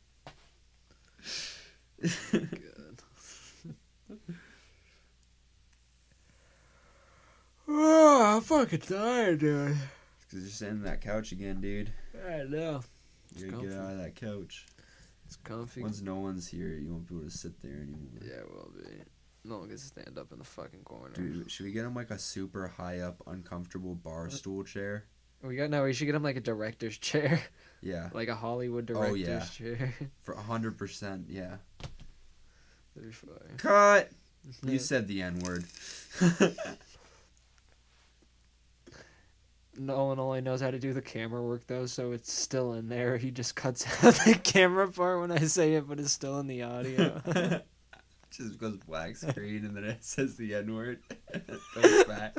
Oh, I'm fucking tired, dude. Because you're sitting on that couch again, dude. I know. You gotta get out of that couch. It's comfy. Once no one's here, you won't be able to sit there anymore. Yeah, it will be. No one gets to stand up in the fucking corner. Dude, should we get him like a super high up, uncomfortable bar stool chair? We got no. We should get him like a director's chair, Yeah, like a Hollywood Oh, director's yeah. chair. for a hundred percent. Yeah. That'd be fire. Cut. You said the N word. Nolan only knows how to do the camera work though, so it's still in there. He just cuts out the camera part when I say it, but it's still in the audio. Just goes black screen and then it says the N word. Goes back.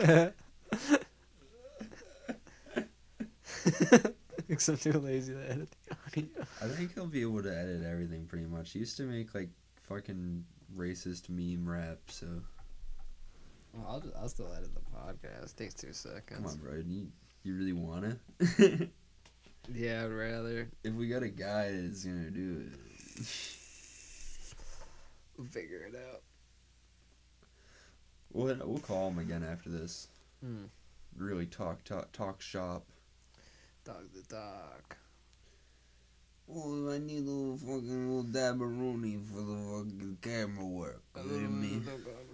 Because I'm too lazy to edit the audio. I think he'll be able to edit everything pretty much. He used to make like fucking racist meme rap, so Well, I'll, just, I'll still edit the podcast. Takes two seconds. come on, bro. You, you really wanna? Yeah, I'd rather. If we got a guy that's gonna do it. We'll figure it out. We'll, we'll call him again after this. Hmm. Really talk, talk, talk shop. Dog the dog. Oh, I need a little fucking little dabberoni for the fucking camera work. You know what I mean?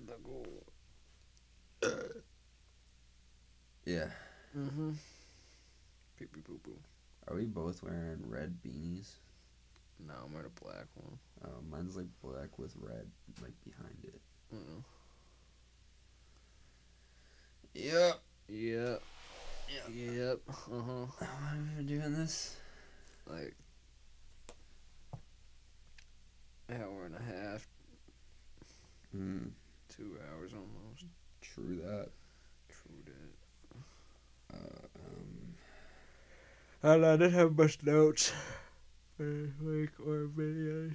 Yeah. Mm-hmm. Beep, beep, boop, boop. Are we both wearing red beanies? No, I'm wearing a black one. Oh, mine's like black with red, like behind it. Mm. Yep. Yep. Yep. Yep. Uh-huh. How long have we been doing this? Like, hour and a half. Hmm. Two hours almost. True that. True that. Uh, um. And I didn't have much notes for this week or videos.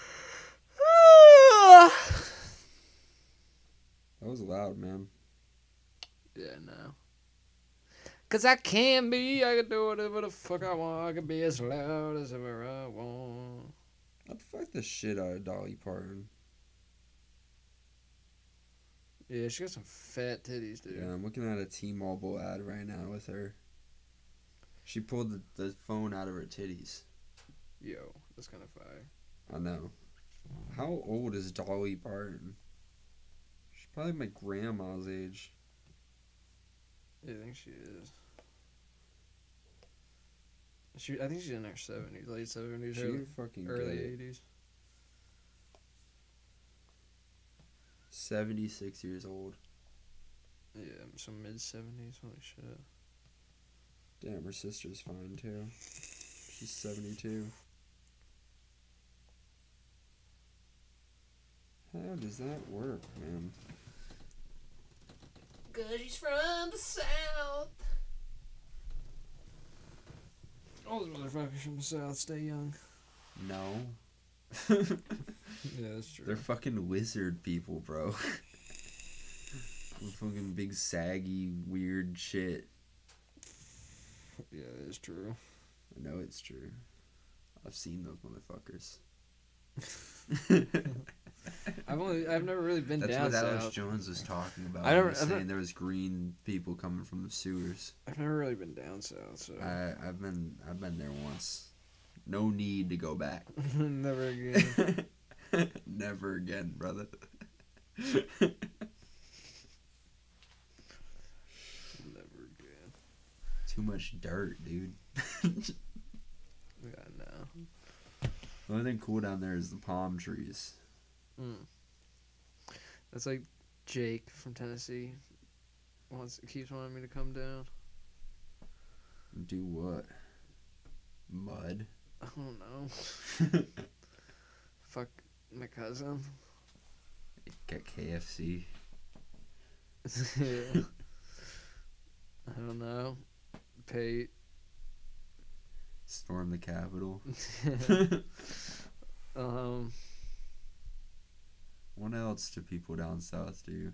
That was loud, man. Yeah, no. Cause I can be, I can do whatever the fuck I want, I can be as loud as ever I want. I'd fuck the shit out of Dolly Parton. Yeah, she got some fat titties, dude. Yeah, I'm looking at a T-Mobile ad right now with her. She pulled the, the phone out of her titties. Yo, that's kind of fire. I know. How old is Dolly Parton? She's probably my grandma's age. Yeah, I think she is. She, I think she's in her seventies, late seventies, She early, fucking early get it. eighties. seventy-six years old. Yeah, some mid seventies. Holy shit. Damn, her sister's fine too. She's seventy-two. How does that work, man? Cause she's from the south. All those motherfuckers from the south stay young. No. Yeah, that's true. They're fucking wizard people, bro. With fucking big, saggy, weird shit. Yeah, that is true. I know it's true. I've seen those motherfuckers. I've only, I've never really been That's down what Alex south. Jones was talking about. I I don't- he was I've saying not- there was green people coming from the sewers. I've never really been down south, so I, I've been I've been there once. No need to go back. never again. Never again, brother. Never again. Too much dirt, dude. Yeah, no. The only thing cool down there is the palm trees. Mm. That's like Jake from Tennessee wants keeps wanting me to come down. Do what? Mud? I don't know. Fuck my cousin. Get K F C. Yeah. I don't know. Pay. Storm the Capitol. um. What else do people down south do?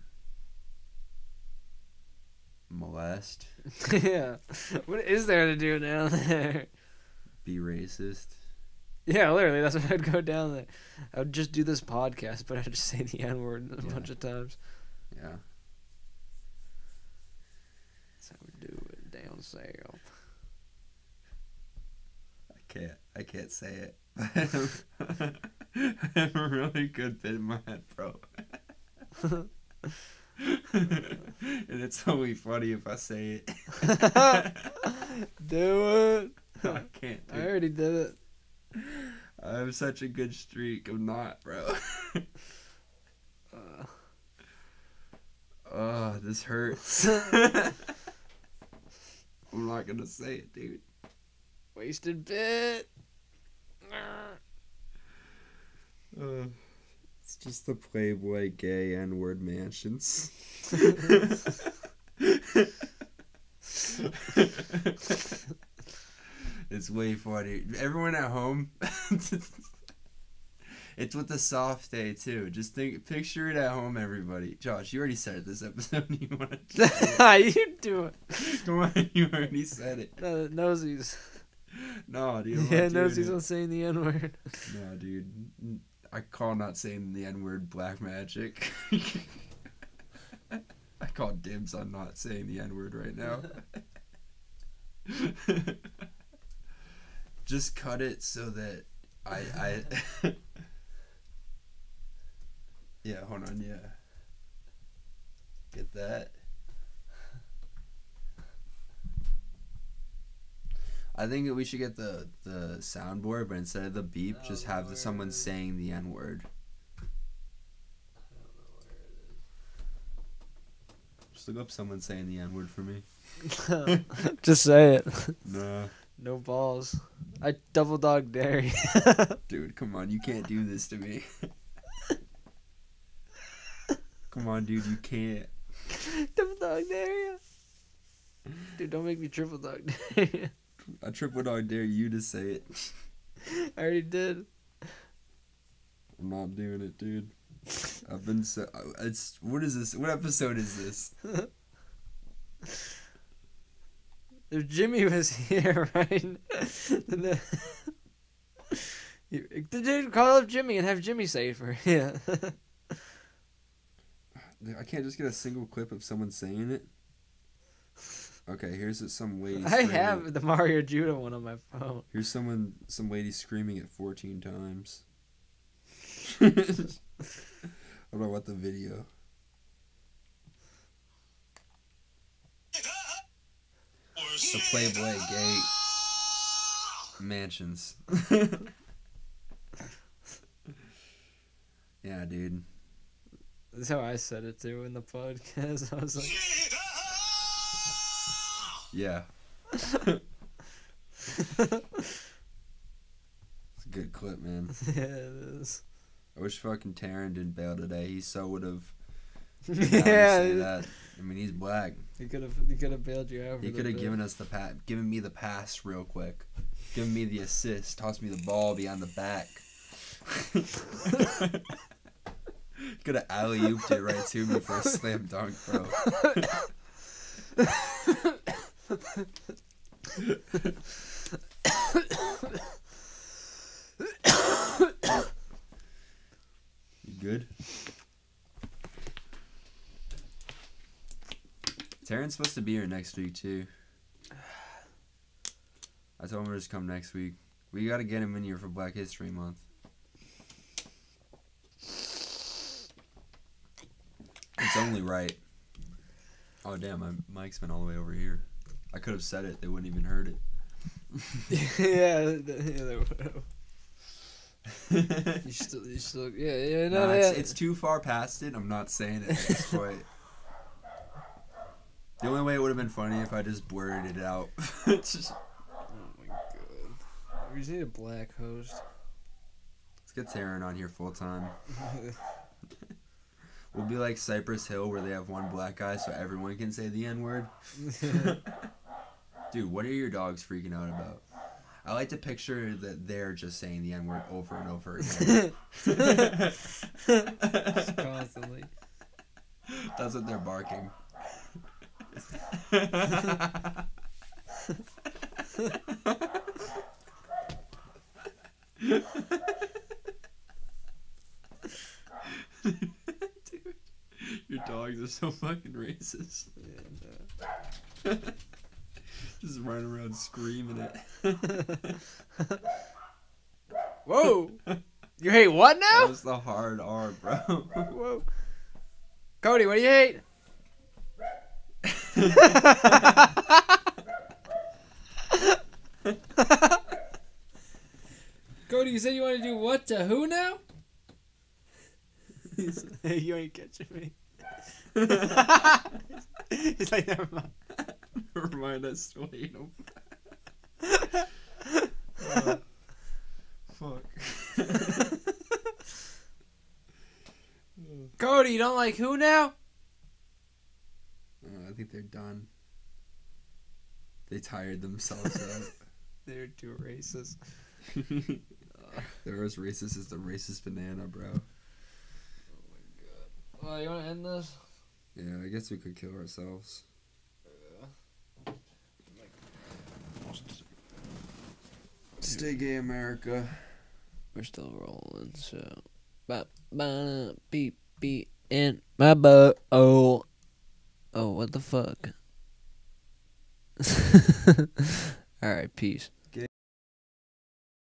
Molest? Yeah. What is there to do down there? Be racist? Yeah, literally, that's what I'd go down there. I would just do this podcast, but I'd just say the N word a Yeah. bunch of times. Yeah. That's how we do it down south. I can't. I can't say it. I have a really good bit in my head, bro. And it's only funny if I say it. Do it. I can't I do it. already did it. I have such a good streak. I'm not, bro. Uh, Oh, this hurts. I'm not gonna say it, dude. wasted bit. Uh, it's just the Playboy gay N-word mansions. It's way funny. Everyone at home, it's with the soft A too. Just think, picture it at home, everybody. Josh, you already said it this episode. You want to? You do it. Come on, you already said it. No, nosies. No, dude. I'm Yeah, not doing nosies it. on saying the N word. No, dude. I call not saying the N-word black magic. I call dibs on not saying the N-word right now. Just cut it so that I I yeah, hold on, yeah. Get that. I think that we should get the the soundboard, but instead of the beep, Oh, just have the, someone word. saying the N word. Just look up someone saying the N word for me. Just say it. Nah, No balls. I double dog dare you. dude, come on, you can't do this to me. Come on, dude, you can't. Double dog dare you. Dude, don't make me triple dog dare you. I triple dog dare you to say it. I already did. I'm not doing it, dude. I've been so. It's what is this? What episode is this? If Jimmy was here, right? Then the- Dude, call up Jimmy and have Jimmy say it for you. I can't just get a single clip of someone saying it. Okay, here's some lady. I screaming. have the Mario Judah one on my phone. Here's someone, some lady screaming it fourteen times. What about what the video? The Playboy gay mansions. Yeah, dude. That's how I said it too in the podcast. I was like, Yeah. It's a good clip, man. yeah, it is. I wish fucking Taryn didn't bail today. He so would have. Yeah, Say that. I mean, he's black. he could have. He could have bailed you out. He could have given us the pat, given me the pass real quick, given me the assist, tossed me the ball behind the back. Could have alley ooped it right to me for a slam dunk, bro. You good? Taryn's supposed to be here next week too. I told him to just come next week. We gotta get him in here for Black History Month. It's only right. Oh damn, my mic's been all the way over here. I could have said it, they wouldn't even heard it. yeah, th- yeah, they would have. You still, you still, yeah, yeah, no, Nah, yeah. it's, it's too far past it. I'm not saying it at this point. The only way it would have been funny if I just blurted it out. It's just- Oh my god. We just need a black host. let's get Taryn on here full time. We'll be like Cypress Hill where they have one black guy so everyone can say the N word. Dude, what are your dogs freaking out about? I like to picture that they're just saying the N word over and over again. Just constantly. That's what they're barking. Dude, your dogs are so fucking racist. Just running around screaming it. Whoa! You hate what That now? was the hard R, bro. Whoa. Cody, what do you hate? Cody, you said you want to do what to who now? You ain't catching me. He's like, never mind. Never mind, I still hate him. Fuck. Cody, you don't like who now? Uh, I think they're done. They tired themselves out. They're too racist. They're as racist as the racist banana, bro. Well, you want to end this? Yeah, I guess we could kill ourselves. Stay gay, America. We're still rolling, so. Ba ba beep beep in my butt. Oh. Oh, what the fuck? Alright, peace.